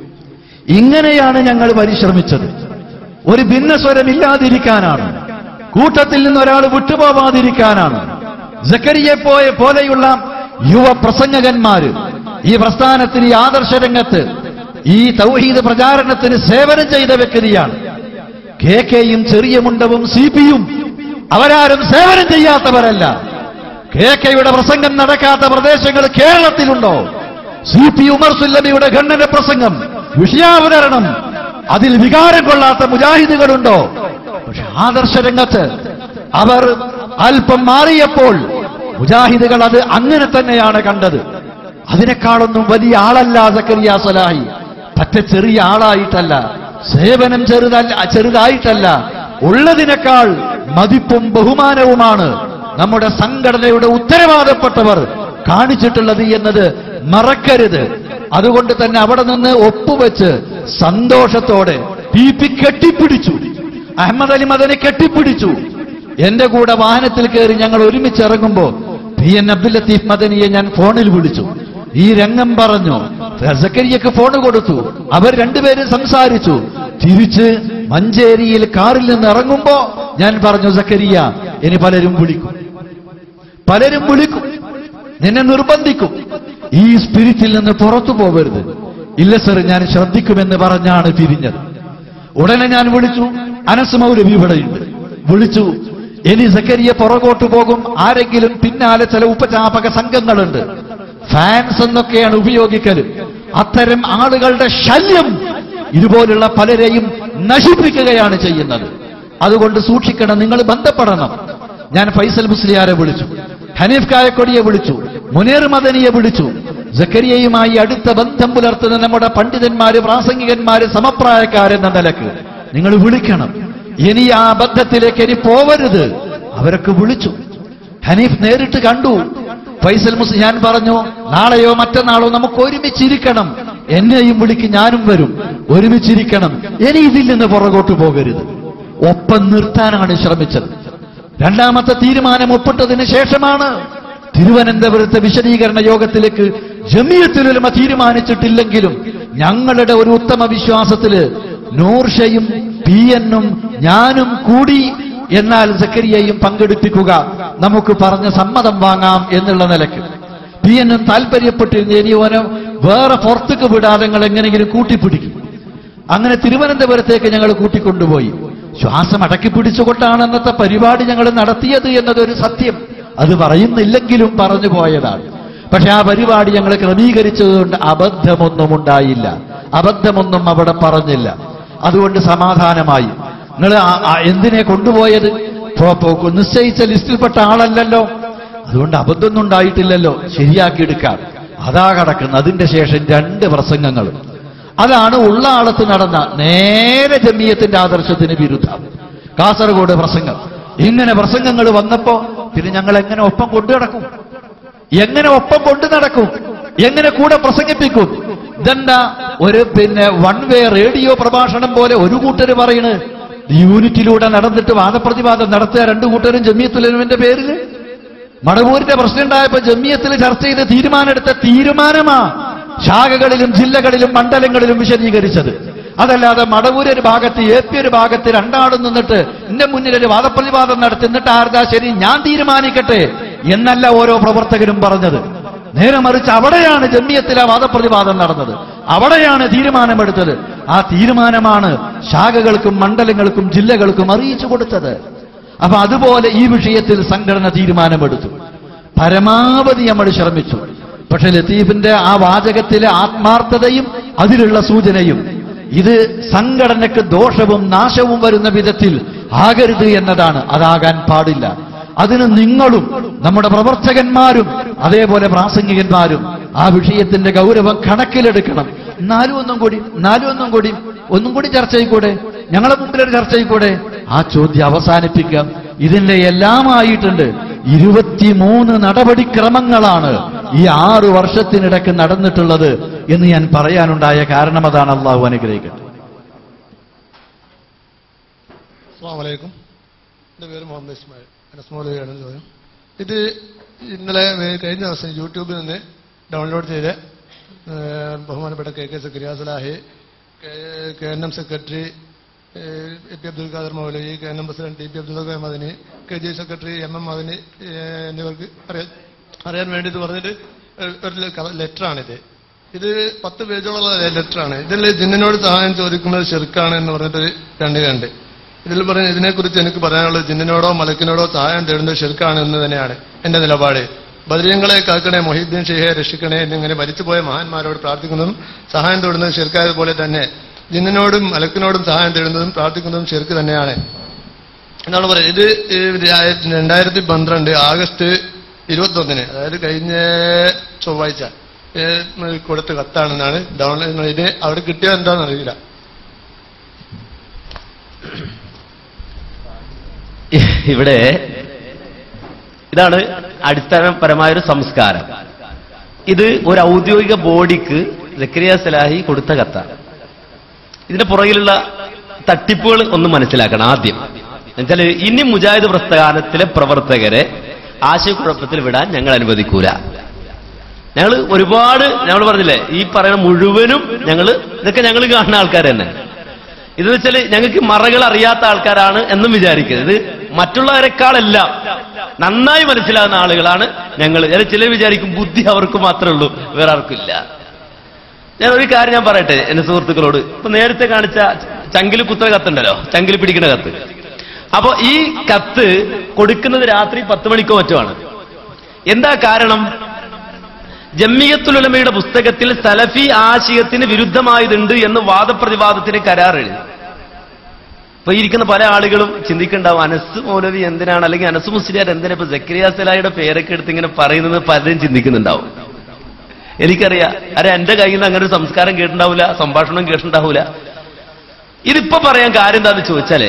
ഇങ്ങനെയാണ് ഞങ്ങൾ പരിശ്രമിച്ചത്. ഒരു ഭിന്നസ്വരമില്ലാതിരിക്കാനാണ്, കൂട്ടത്തിൽ നിന്ന് ഒരാൾ വിട്ടുപോവാതിരിക്കാനാണ്. സക്കരിയെ പോയ പോലെയുള്ള യുവ പ്രസംഗകന്മാര് ഈ പ്രസ്ഥാനത്തിന്, ഈ ആദർശരംഗത്ത്, ഈ തൗഹീദ് പ്രചാരണത്തിന് സേവനം ചെയ്ത വ്യക്തിയാണ്. കെ കെയും ചെറിയ മുണ്ടവും സി പിയും അവരാരും സേവനം ചെയ്യാത്തവരല്ല. കെ കെയുടെ പ്രസംഗം നടക്കാത്ത പ്രദേശങ്ങൾ കേരളത്തിലുണ്ടോ? സി പി ഉമർ സുല്ലമിയുടെ ഖണ്ഡന പ്രസംഗം, വിഷയാവതരണം, അതിൽ വികാരം കൊള്ളാത്ത മുജാഹിദുകളുണ്ടോ? പക്ഷെ ആദർശരംഗത്ത് അവർ അല്പം മാറിയപ്പോൾ മുജാഹിദുകൾ അത് അങ്ങനെ തന്നെയാണ് കണ്ടത്. അതിനേക്കാളൊന്നും വലിയ ആളല്ല സക്കരിയ സ്വലാഹി. പറ്റ ചെറിയ ആളായിട്ടല്ല, സേവനം ചെറുതല്ല ചെറുതായിട്ടല്ല, ഉള്ളതിനേക്കാൾ മതിപ്പും ബഹുമാനവുമാണ് നമ്മുടെ സംഘടനയുടെ ഉത്തരവാദപ്പെട്ടവർ കാണിച്ചിട്ടുള്ളത് എന്നത് മറക്കരുത്. അതുകൊണ്ട് തന്നെ അവിടെ നിന്ന് ഒപ്പുവെച്ച് സന്തോഷത്തോടെ പി പി കെട്ടിപ്പിടിച്ചു, അഹമ്മദ് അലി മദനി കെട്ടിപ്പിടിച്ചു. എന്റെ കൂടെ വാഹനത്തിൽ കയറി ഞങ്ങൾ ഒരുമിച്ച് ഇറങ്ങുമ്പോ പി എൻ അബ്ദുൽ ലത്തീഫ് മദനിയെ ഞാൻ ഫോണിൽ വിളിച്ചു. ഈ രംഗം പറഞ്ഞു. സക്കരിയക്ക് ഫോൺ കൊടുത്തു. അവർ രണ്ടുപേരും സംസാരിച്ചു. തിരിച്ച് മഞ്ചേരിയിൽ കാറിൽ നിന്ന് ഇറങ്ങുമ്പോ ഞാൻ പറഞ്ഞു, സക്കരിയ, ഇനി പലരും വിളിക്കും, പലരും വിളിക്കും, നിന്നെ നിർബന്ധിക്കും, ഈ സ്പിരിറ്റിൽ നിന്ന് പുറത്തു പോകരുത്. ഇല്ല സർ, ഞാൻ ശ്രദ്ധിക്കുമെന്ന് പറഞ്ഞാണ് പിരിഞ്ഞത്. ഉടനെ ഞാൻ വിളിച്ചു, അനസ് മൗലവി ഇവിടെയുണ്ട്, വിളിച്ചു. ഇനി സക്കരിയ പുറകോട്ട് പോകും, ആരെങ്കിലും പിന്നാലെ ചില ഉപചാപക സംഘങ്ങളുണ്ട്, ഫാൻസ് എന്നൊക്കെയാണ് ഉപയോഗിക്കൽ. അത്തരം ആളുകളുടെ ശല്യം ഇതുപോലുള്ള പലരെയും നശിപ്പിക്കുകയാണ് ചെയ്യുന്നത്. അതുകൊണ്ട് സൂക്ഷിക്കണം, നിങ്ങൾ ബന്ധപ്പെടണം. ഞാൻ ഫൈസൽ മുസ്ലിയാരെ വിളിച്ചു, ഹനീഫ് കായക്കൊടിയെ വിളിച്ചു, മുനീർ മദനിയെ വിളിച്ചു. സക്കരിയയുമായി അടുത്ത ബന്ധം പുലർത്തുന്ന നമ്മുടെ പണ്ഡിതന്മാര്, പ്രാസംഗികന്മാര്, സമപ്രായക്കാരെന്ന നിലക്ക് നിങ്ങൾ വിളിക്കണം. ഇനി ആ ബന്ധത്തിലേക്ക് ഇനി പോവരുത്. അവരൊക്കെ വിളിച്ചു. ഹനീഫ് നേരിട്ട് കണ്ടു. ഫൈസൽ മുസ്ലിം ഞാൻ പറഞ്ഞു, നാളെയോ മറ്റന്നാളോ നമുക്ക് ഒരുമിച്ചിരിക്കണം, എന്നെയും വിളിക്ക്, ഞാനും വരും, ഒരുമിച്ചിരിക്കണം. ഇനി ഇതിൽ നിന്ന് പുറകോട്ട് പോകരുത്. ഒപ്പം നിർത്താനാണ് ശ്രമിച്ചത്. രണ്ടാമത്തെ തീരുമാനം ഒപ്പിട്ടതിന് ശേഷമാണ് തിരുവനന്തപുരത്തെ വിശദീകരണ യോഗത്തിലേക്ക് ജമിയത്തുൽ ഉലമ തീരുമാനിച്ചിട്ടില്ലെങ്കിലും ഞങ്ങളുടെ ഒരു ഉത്തമ വിശ്വാസത്തില് നൂർഷയും പി എന്നും ഞാനും കൂടി എന്നാൽ സക്കരിയയും പങ്കെടുപ്പിക്കുക, നമുക്ക് പറഞ്ഞ സമ്മതം വാങ്ങാം എന്നുള്ള നിലയ്ക്ക് പി എന്നും താല്പര്യപ്പെട്ടിരുന്ന ഇനിയോനോ വേറെ പുറത്തേക്ക് വിടാതെ നിങ്ങൾ എങ്ങനെയെങ്കിലും കൂട്ടിപ്പിടിക്കും. അങ്ങനെ തിരുവനന്തപുരത്തേക്ക് ഞങ്ങൾ കൂട്ടിക്കൊണ്ടുപോയി. ശ്വാസം അടക്കി പിടിച്ചുകൊണ്ടാണ് അന്നത്തെ പരിപാടി ഞങ്ങൾ നടത്തിയത് എന്നതൊരു സത്യം. അത് പറയുന്നില്ലെങ്കിലും പറഞ്ഞു പോയതാണ്. പക്ഷെ ആ പരിപാടി ഞങ്ങൾ ക്രമീകരിച്ചതുകൊണ്ട് അബദ്ധമൊന്നും ഉണ്ടായില്ല, അബദ്ധമൊന്നും അവിടെ പറഞ്ഞില്ല. അതുകൊണ്ട് സമാധാനമായി. നിങ്ങൾ എന്തിനെ കൊണ്ടുപോയത്? നിശ്ചയിച്ച ലിസ്റ്റിൽപ്പെട്ട ആളല്ലല്ലോ, അതുകൊണ്ട് അബദ്ധമൊന്നും ഉണ്ടായിട്ടില്ലല്ലോ, ശരിയാക്കിയെടുക്കാം. അതാ കിടക്കുന്നത്. അതിന്റെ ശേഷം രണ്ട് പ്രസംഗങ്ങൾ, അതാണ് ഉള്ള ആളത്ത് നടന്ന നേരെ ജമിയത്തിന്റെ ആദർശത്തിന് വിരുദ്ധം കാസർഗോഡ് പ്രസംഗം. ഇങ്ങനെ പ്രസംഗങ്ങൾ വന്നപ്പോ പിന്നെ ഞങ്ങൾ എങ്ങനെ ഒപ്പം കൊണ്ടു നടക്കും? എങ്ങനെ ഒപ്പം കൊണ്ടു നടക്കും? എങ്ങനെ കൂടെ പ്രസംഗിപ്പിക്കും? ഇതെന്താ ഒരു പിന്നെ വൺ വേ റേഡിയോ പ്രഭാഷണം പോലെ ഒരു കൂട്ടര് പറയണ് യൂണിറ്റിലൂടെ നടന്നിട്ട് വാദപ്രതിവാദം നടത്തുക രണ്ടു കൂട്ടരും ജമിയത്തുൽ ഉലമയുടെ പേരിൽ. മടവൂരിന്റെ പ്രശ്നം ഉണ്ടായപ്പോ ജമിയത്തിൽ ചർച്ച ചെയ്ത് തീരുമാനമെടുത്ത തീരുമാനമാ ശാഖകളിലും ജില്ലകളിലും മണ്ഡലങ്ങളിലും വിശദീകരിച്ചത്. അതല്ലാതെ മടവൂര് ഒരു ഭാഗത്ത് എ പി ഒരു ഭാഗത്ത് രണ്ടാളും നിന്നിട്ട് എന്റെ മുന്നിൽ ഒരു വാദപ്രതിവാദം നടത്തി എന്നിട്ട് ആർക്കാ ശരി ഞാൻ തീരുമാനിക്കട്ടെ എന്നല്ല ഓരോ പ്രവർത്തകരും പറഞ്ഞത്. നേരെ മറിച്ച് അവിടെയാണ് ജമിയത്തിലെ വാദപ്രതിവാദം നടന്നത്. അവിടെയാണ് തീരുമാനമെടുത്തത്. ആ തീരുമാനമാണ് ശാഖകൾക്കും മണ്ഡലങ്ങൾക്കും ജില്ലകൾക്കും അറിയിച്ചു കൊടുത്തത്. അപ്പൊ അതുപോലെ ഈ വിഷയത്തിൽ സംഘടന തീരുമാനമെടുത്തു. പരമാവധി നമ്മൾ ശ്രമിച്ചു. പക്ഷെ ലത്തീഫിന്റെ ആ വാചകത്തിലെ ആത്മാർത്ഥതയും അതിലുള്ള സൂചനയും ഇത് സംഘടനയ്ക്ക് ദോഷവും നാശവും വരുന്ന വിധത്തിൽ ആകരുത് എന്നതാണ്. അതാകാൻ പാടില്ല. അതിന് നിങ്ങളും നമ്മുടെ പ്രവർത്തകന്മാരും അതേപോലെ പ്രാസംഗികന്മാരും ആ വിഷയത്തിന്റെ ഗൗരവം കണക്കിലെടുക്കണം. നാലും ഒന്നും കൂടി നാലും ഒന്നും കൂടി ഒന്നും കൂടി ചർച്ച ചെയ്യൂടെ, ഞങ്ങളെ മുമ്പിലൊരു ചർച്ച ചെയ്യൂടെ, ആ ചോദ്യം അവസാനിപ്പിക്കാം. ഇതിന്റെ എല്ലാമായിട്ടുണ്ട്. ഇരുപത്തിമൂന്ന് നടപടിക്രമങ്ങളാണ് ഈ ആറു വർഷത്തിനിടയ്ക്ക് നടന്നിട്ടുള്ളത് എന്ന് ഞാൻ പറയാനുണ്ടായ കാരണം അതാണ്. അള്ളാഹു അനുഗ്രഹിക്കട്ടെ. അസ്സലാമു അലൈക്കും. എൻ്റെ പേര് മുഹമ്മദ് ഇസ്മായിൽ. അനസ്മോലയാണ് ചോദ്യം. ഇത് ഇന്നലെ കഴിഞ്ഞ ദിവസം യൂട്യൂബിൽ നിന്ന് ഡൗൺലോഡ് ചെയ്ത് ബഹുമാനപ്പെട്ട K K Zakariya Salahi, K N M secretary A P Abdul Khader Maulavi, K N M president T P Abdul Madani, K G secretary M M Madani എന്നിവർക്ക് അറിയാൻ അറിയാൻ വേണ്ടിയിട്ട് പറഞ്ഞിട്ട് ഒരു ലെറ്ററാണിത്. ഇത് പത്ത് പേജോളം ലെറ്ററാണ്. ഇതിൽ ജിന്നിനോട് സഹായം ചോദിക്കുന്നത് ശിർക്കാണ് എന്ന് പറഞ്ഞിട്ട് രണ്ടുകയുണ്ട്. ഇതിൽ പറഞ്ഞ ഇതിനെക്കുറിച്ച് എനിക്ക് പറയാനുള്ളത് ജിന്നിനോടോ മലക്കിനോടോ സഹായം തേടുന്നത് ശിർക്കാണ് എന്ന് തന്നെയാണ് എന്റെ നിലപാട്. ബദരീങ്ങളെ കാക്കണേ, മൊഹീദ്ദീൻ ഷെയ്ഖെ രക്ഷിക്കണേ എന്നിങ്ങനെ മരിച്ചുപോയ മഹാന്മാരോട് പ്രാർത്ഥിക്കുന്നതും സഹായം തേടുന്നതും ശിർക്കായതുപോലെ തന്നെ ജിന്നിനോടും മലക്കിനോടും സഹായം തേടുന്നതും പ്രാർത്ഥിക്കുന്നതും ശിർക്ക് തന്നെയാണ് എന്നാണ് പറയുന്നത്. ഇത് രണ്ടായിരത്തി പന്ത്രണ്ട് ആഗസ്റ്റ് ഇരുപത്തി ഒന്നിന് അതായത് കഴിഞ്ഞ ചൊവ്വാഴ്ച കൊടുത്ത കത്താണെന്നാണ് ഡൗൺലോഡ്. ഇത് അവിടെ കിട്ടിയത് എന്താണെന്ന് അറിയില്ല. ഇവിടെ ഇതാണ് അടിസ്ഥാനപരമായൊരു സംസ്കാരം. ഇത് ഒരു ഔദ്യോഗിക ബോഡിക്ക് സക്കരിയ സലാഹി കൊടുത്ത കത്താണ്. ഇതിന്റെ പുറകിലുള്ള തട്ടിപ്പുകൾ ഒന്ന് മനസ്സിലാക്കണം ആദ്യം. എന്നുവെച്ചാൽ ഇനി മുജാഹിദ് പ്രസ്ഥാനത്തിലെ പ്രവർത്തകരെ ആശയക്കുഴപ്പത്തിൽ വിടാൻ ഞങ്ങൾ അനുവദിക്കൂല. ഞങ്ങൾ ഒരുപാട് ഞങ്ങൾ പറഞ്ഞില്ലേ, ഈ പറയുന്ന മുഴുവനും ഞങ്ങൾ ഇതൊക്കെ ഞങ്ങൾ കാണുന്ന ആൾക്കാർ തന്നെ. ഇത് വെച്ചാൽ ഞങ്ങൾക്ക് മറകൾ അറിയാത്ത ആൾക്കാരാണ് എന്നും വിചാരിക്കരുത്. മറ്റുള്ളവരെക്കാളെല്ലാം നന്നായി മനസ്സിലാകുന്ന ആളുകളാണ് ഞങ്ങൾ. ചിലർ വിചാരിക്കും ബുദ്ധി അവർക്ക് മാത്രമേ ഉള്ളൂ, വേറെ ആർക്കില്ല. ഞാൻ ഒരു കാര്യം ഞാൻ പറയട്ടെ എന്റെ സുഹൃത്തുക്കളോട്. ഇപ്പൊ നേരത്തെ കാണിച്ച ചങ്കിൽ കുത്തുന്ന കത്തുണ്ടല്ലോ, ചങ്കിൽ പിടിക്കുന്ന കത്ത്. അപ്പൊ ഈ കത്ത് കൊടുക്കുന്നത് രാത്രി പത്ത് മണിക്കോ മറ്റുമാണ്. എന്താ കാരണം? ജമ്മിയത്തുൽ ഉലമയുടെ പുസ്തകത്തിൽ സലഫി ആശയത്തിന് വിരുദ്ധമായതുണ്ട് എന്ന് വാദപ്രതിവാദത്തിന് കരാർ എഴുതി. ഇപ്പൊ ഇരിക്കുന്ന പല ആളുകളും ചിന്തിക്കുന്നുണ്ടാവും, അനസ് മൗലവി എന്തിനാണ്, അല്ലെങ്കിൽ അനസ് മുസ്ലിയാർ എന്തിനാ ഇപ്പൊ സക്കരിയ സലാഹിയുടെ പേരൊക്കെ എടുത്ത് ഇങ്ങനെ പറയുന്നത് പലരും ചിന്തിക്കുന്നുണ്ടാവും. എനിക്കറിയാം, അരെ എന്റെ കയ്യിൽ നിന്ന് അങ്ങനെ ഒരു സംസ്കാരം കേട്ടിട്ടുണ്ടാവില്ല, സംഭാഷണം കേട്ടിട്ടുണ്ടാവില്ല. ഇതിപ്പോ പറയാൻ കാര്യം എന്താന്ന് ചോദിച്ചാലേ,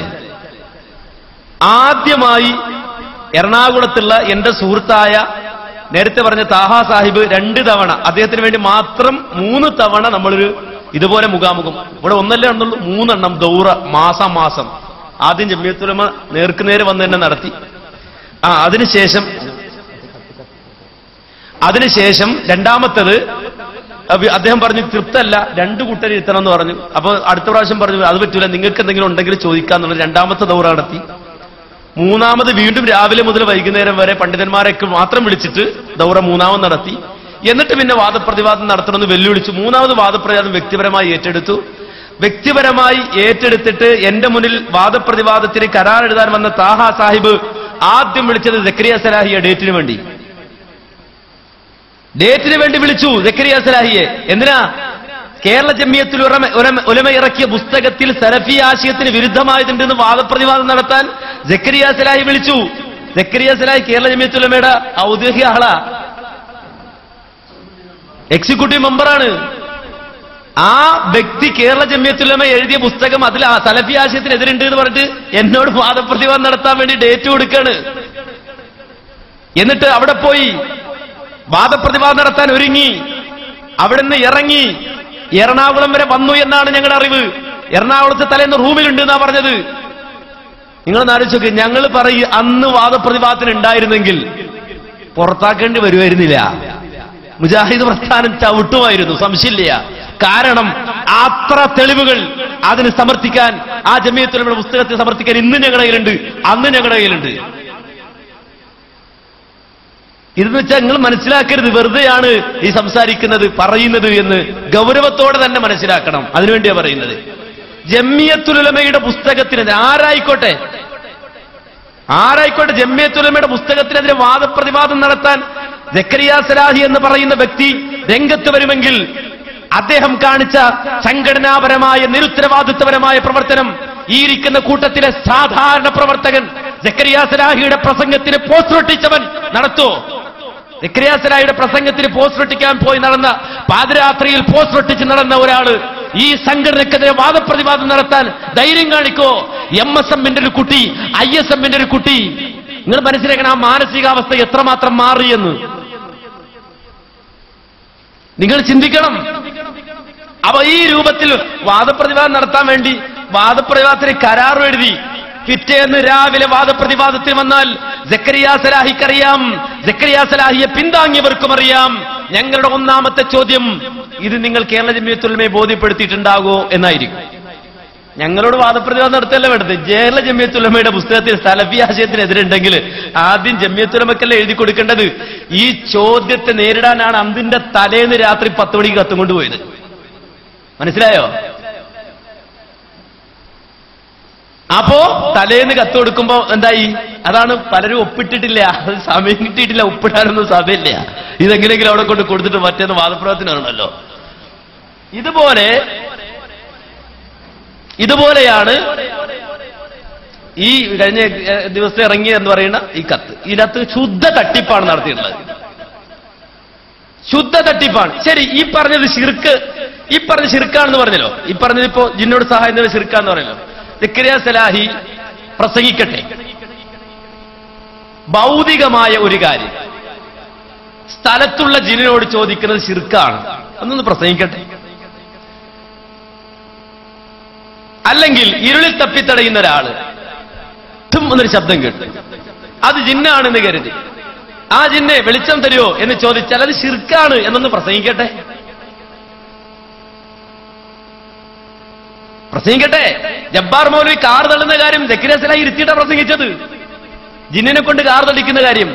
ആദ്യമായി എറണാകുളത്തുള്ള എന്റെ സുഹൃത്തായ നേരത്തെ പറഞ്ഞ താഹ സാഹിബ് രണ്ട് തവണ അദ്ദേഹത്തിന് വേണ്ടി മാത്രം മൂന്ന് തവണ നമ്മളൊരു ഇതുപോലെ മുഖാമുഖം, ഇവിടെ ഒന്നല്ലേ ഉണ്ടുള്ളൂ, മൂന്നെണ്ണം ദൗറ മാസം മാസം. ആദ്യം ജമിയത്തുൽ ഉലമ നേർക്കുനേരെ വന്ന് തന്നെ നടത്തി. ആ അതിനുശേഷം അതിനുശേഷം രണ്ടാമത്തത് അദ്ദേഹം പറഞ്ഞു തൃപ്തല്ല, രണ്ടു കൂട്ടർ ഇരുത്തണം എന്ന് പറഞ്ഞു. അപ്പൊ അടുത്ത പ്രാവശ്യം പറഞ്ഞു അത് പറ്റൂല, നിങ്ങൾക്ക് എന്തെങ്കിലും ഉണ്ടെങ്കിൽ ചോദിക്കാന്നുള്ള രണ്ടാമത്തെ ദൗറ നടത്തി. മൂന്നാമത് വീണ്ടും രാവിലെ മുതൽ വൈകുന്നേരം വരെ പണ്ഡിതന്മാരൊക്കെ മാത്രം വിളിച്ചിട്ട് ദൗറ മൂന്നാമത് നടത്തി. എന്നിട്ട് പിന്നെ വാദപ്രതിവാദം നടത്തണമെന്ന് വെല്ലുവിളിച്ചു. മൂന്നാമത് വാദപ്രതിവാദം വ്യക്തിപരമായി ഏറ്റെടുത്തു. വ്യക്തിപരമായി ഏറ്റെടുത്തിട്ട് എന്റെ മുന്നിൽ വാദപ്രതിവാദത്തിന് കരാർ എഴുതാൻ വന്ന താഹ സാഹിബ് ആദ്യം വിളിച്ചത് സക്കരിയ സലാഹിയെ ഡേറ്റിന് വേണ്ടി ഡേറ്റിന് വേണ്ടി വിളിച്ചു സക്കരിയ സലാഹിയെ. എന്തിനാ? കേരള ജമിയത്തുൽ ഉലമ ഇറക്കിയ പുസ്തകത്തിൽ സലഫി ആശയത്തിന് വിരുദ്ധമായതുണ്ടെന്ന് വാദപ്രതിവാദം നടത്താൻ സക്കരിയ സലാഹി വിളിച്ചു. സക്കരിയ സലാഹി കേരള ജമിയത്തുൽ ഉലമയുടെ ഔദ്യോഗിക ആളാ, എക്സിക്യൂട്ടീവ് മെമ്പറാണ്. ആ വ്യക്തി കേരള ജമിയത്തുൽ ഉലമ എഴുതിയ പുസ്തകം അതിൽ സലഫി ആശയത്തിനെതിരുണ്ട് എന്ന് പറഞ്ഞിട്ട് എന്നോട് വാദപ്രതിവാദം നടത്താൻ വേണ്ടി ഡേറ്റ് കൊടുക്കാണ്. എന്നിട്ട് അവിടെ പോയി വാദപ്രതിവാദം നടത്താൻ ഒരുങ്ങി. അവിടെ നിന്ന് ഇറങ്ങി എറണാകുളം വരെ വന്നു എന്നാണ് ഞങ്ങളുടെ അറിവ്. എറണാകുളത്ത് തലേന്ന് റൂമിലുണ്ട് എന്നാ പറഞ്ഞത്. നിങ്ങളൊന്ന് ആലോചിച്ച്, ഞങ്ങൾ പറയും അന്ന് വാദപ്രതിവാദത്തിന് ഉണ്ടായിരുന്നെങ്കിൽ പുറത്താക്കേണ്ടി വരുമായിരുന്നില്ല, മുജാഹിദ് പ്രസ്ഥാനം ചവിട്ടുമായിരുന്നു, സംശയമില്ല. കാരണം അത്ര തെളിവുകൾ അതിന് സമർത്ഥിക്കാൻ, ആ ജമിയത്തുൽ ഉലമയുടെ പുസ്തകത്തെ സമർത്ഥിക്കാൻ ഇന്ന് ഞങ്ങളുടെ കയ്യിലുണ്ട്, അന്ന് ഞങ്ങളുടെ കയ്യിലുണ്ട്. ഇതെന്ന് വെച്ചാൽ നിങ്ങൾ മനസ്സിലാക്കരുത്, വെറുതെയാണ് ഈ സംസാരിക്കുന്നത് പറയുന്നത് എന്ന് ഗൗരവത്തോടെ തന്നെ മനസ്സിലാക്കണം. അതിനുവേണ്ടിയാ പറയുന്നത്. ജമിയത്തുൽ ഉലമയുടെ പുസ്തകത്തിനെതിരെ ആരായിക്കോട്ടെ ആരായിക്കോട്ടെ ജമിയത്തുൽ ഉലമയുടെ പുസ്തകത്തിനെതിരെ വാദപ്രതിവാദം നടത്താൻ സക്കരിയ സലാഹി എന്ന് പറയുന്ന വ്യക്തി രംഗത്ത് വരുമെങ്കിൽ അദ്ദേഹം കാണിച്ച സംഘടനാപരമായ നിരുത്തരവാദിത്വപരമായ പ്രവർത്തനം ഈ ഇരിക്കുന്ന കൂട്ടത്തിലെ സാധാരണ പ്രവർത്തകൻ സക്കരിയ സലാഹിയുടെ പ്രസംഗത്തിന് പോസ്റ്റർ ഒട്ടിച്ചവൻ നടത്തോ? സക്കരിയ സലാഹിയുടെ പ്രസംഗത്തിന് പോസ്റ്റർ ഒട്ടിക്കാൻ പോയി നടന്ന പാതിരാത്രിയിൽ പോസ്റ്റർ ഒട്ടിച്ച് നടന്ന ഒരാള് ഈ സംഘടനക്കെതിരെ വാദപ്രതിവാദം നടത്താൻ ധൈര്യം കാണിക്കോ? എം എസ് എമ്മിന്റെ ഒരു കുട്ടി, ഐ എസ് എമ്മിന്റെ ഒരു കുട്ടി. നിങ്ങൾ മനസ്സിലാക്കണം ആ മാനസികാവസ്ഥ എത്രമാത്രം മാറിയെന്ന് നിങ്ങൾ ചിന്തിക്കണം. അപ്പൊ ഈ രൂപത്തിൽ വാദപ്രതിവാദം നടത്താൻ വേണ്ടി വാദപ്രതിവാദത്തിന് കരാർ എഴുതി പിറ്റേന്ന് രാവിലെ വാദപ്രതിവാദത്തിൽ വന്നാൽ സക്കരിയ സലാഹിക്കറിയാം, സക്കരിയ സലാഹിയെ പിന്താങ്ങിയവർക്കും അറിയാം. ഞങ്ങളുടെ ഒന്നാമത്തെ ചോദ്യം ഇത് നിങ്ങൾ കേരള ജമിയത്തുൽ ഉലമയെ ബോധ്യപ്പെടുത്തിയിട്ടുണ്ടാകോ എന്നായിരിക്കും. ഞങ്ങളോട് വാദപ്രതിവാദം നടത്തല്ലേ വേണ്ടത്. കേരള ജമിയത്തുൽ ഉലമയുടെ പുസ്തകത്തിൽ സലഫി ആശയത്തിനെതിരുണ്ടെങ്കിൽ ആദ്യം ജമിയത്തുൽ ഉലമക്കല്ലേ എഴുതി കൊടുക്കേണ്ടത്. ഈ ചോദ്യത്തെ നേരിടാനാണ് അന്തിന്റെ തലേന്ന് രാത്രി പത്ത് മണിക്ക് കത്തും കൊണ്ടുപോയത്. മനസ്സിലായോ? അപ്പോ തലേന്ന് കത്ത് കൊടുക്കുമ്പോ എന്തായി? അതാണ് പലരും ഒപ്പിട്ടിട്ടില്ല, അത് സമയം കിട്ടിയിട്ടില്ല, ഒപ്പിടാനൊന്നും സമയമില്ല. ഇതെങ്ങനെയെങ്കിലും അവിടെ കൊണ്ട് കൊടുത്തിട്ട് മറ്റേന്ന് വാദപ്രവർത്തനമാണല്ലോ. ഇതുപോലെ ഇതുപോലെയാണ് ഈ കഴിഞ്ഞ ദിവസം ഇറങ്ങി എന്ന് പറയുന്ന ഈ കത്ത്. ഇതിനകത്ത് ശുദ്ധ തട്ടിപ്പാണ് നടത്തിയിട്ടുള്ളത്. ശുദ്ധ തട്ടിപ്പാണ്. ശരി, ഈ പറഞ്ഞത് ശിർക്ക്, ഈ പറഞ്ഞ ശിർക്കാണെന്ന് പറഞ്ഞല്ലോ. ഈ പറഞ്ഞതിപ്പോ ജിന്നോട് സഹായം ശിർക്കാന്ന് പറഞ്ഞല്ലോ. സക്കരിയ സലാഹി പ്രസംഗിക്കട്ടെ. ഭൗതികമായ ഒരു കാര്യം സ്ഥലത്തുള്ള ജിന്നിനോട് ചോദിക്കുന്നത് ശിർക്കാണ്, അതൊന്ന് പ്രസംഗിക്കട്ടെ. അല്ലെങ്കിൽ ഇരുളിൽ തപ്പിത്തടയുന്ന ഒരാള് ഠും എന്നൊരു ശബ്ദം കേട്ടു, അത് ജിന്നാണെന്ന് കരുതി ആ ജിന്നെ വെളിച്ചം തരുമോ എന്ന് ചോദിച്ചാൽ അത് ശിർക്കാണ് എന്നൊന്ന് പ്രസംഗിക്കട്ടെ. പ്രസംഗിക്കട്ടെ. ജബ്ബാർ മൗലവി കാർ തള്ളുന്ന കാര്യം സക്കരിയ സലാഹി ഇരുത്തിയിട്ടാ പ്രസംഗിച്ചത്. ജിന്നിനെ കൊണ്ട് കാർ തള്ളിക്കുന്ന കാര്യം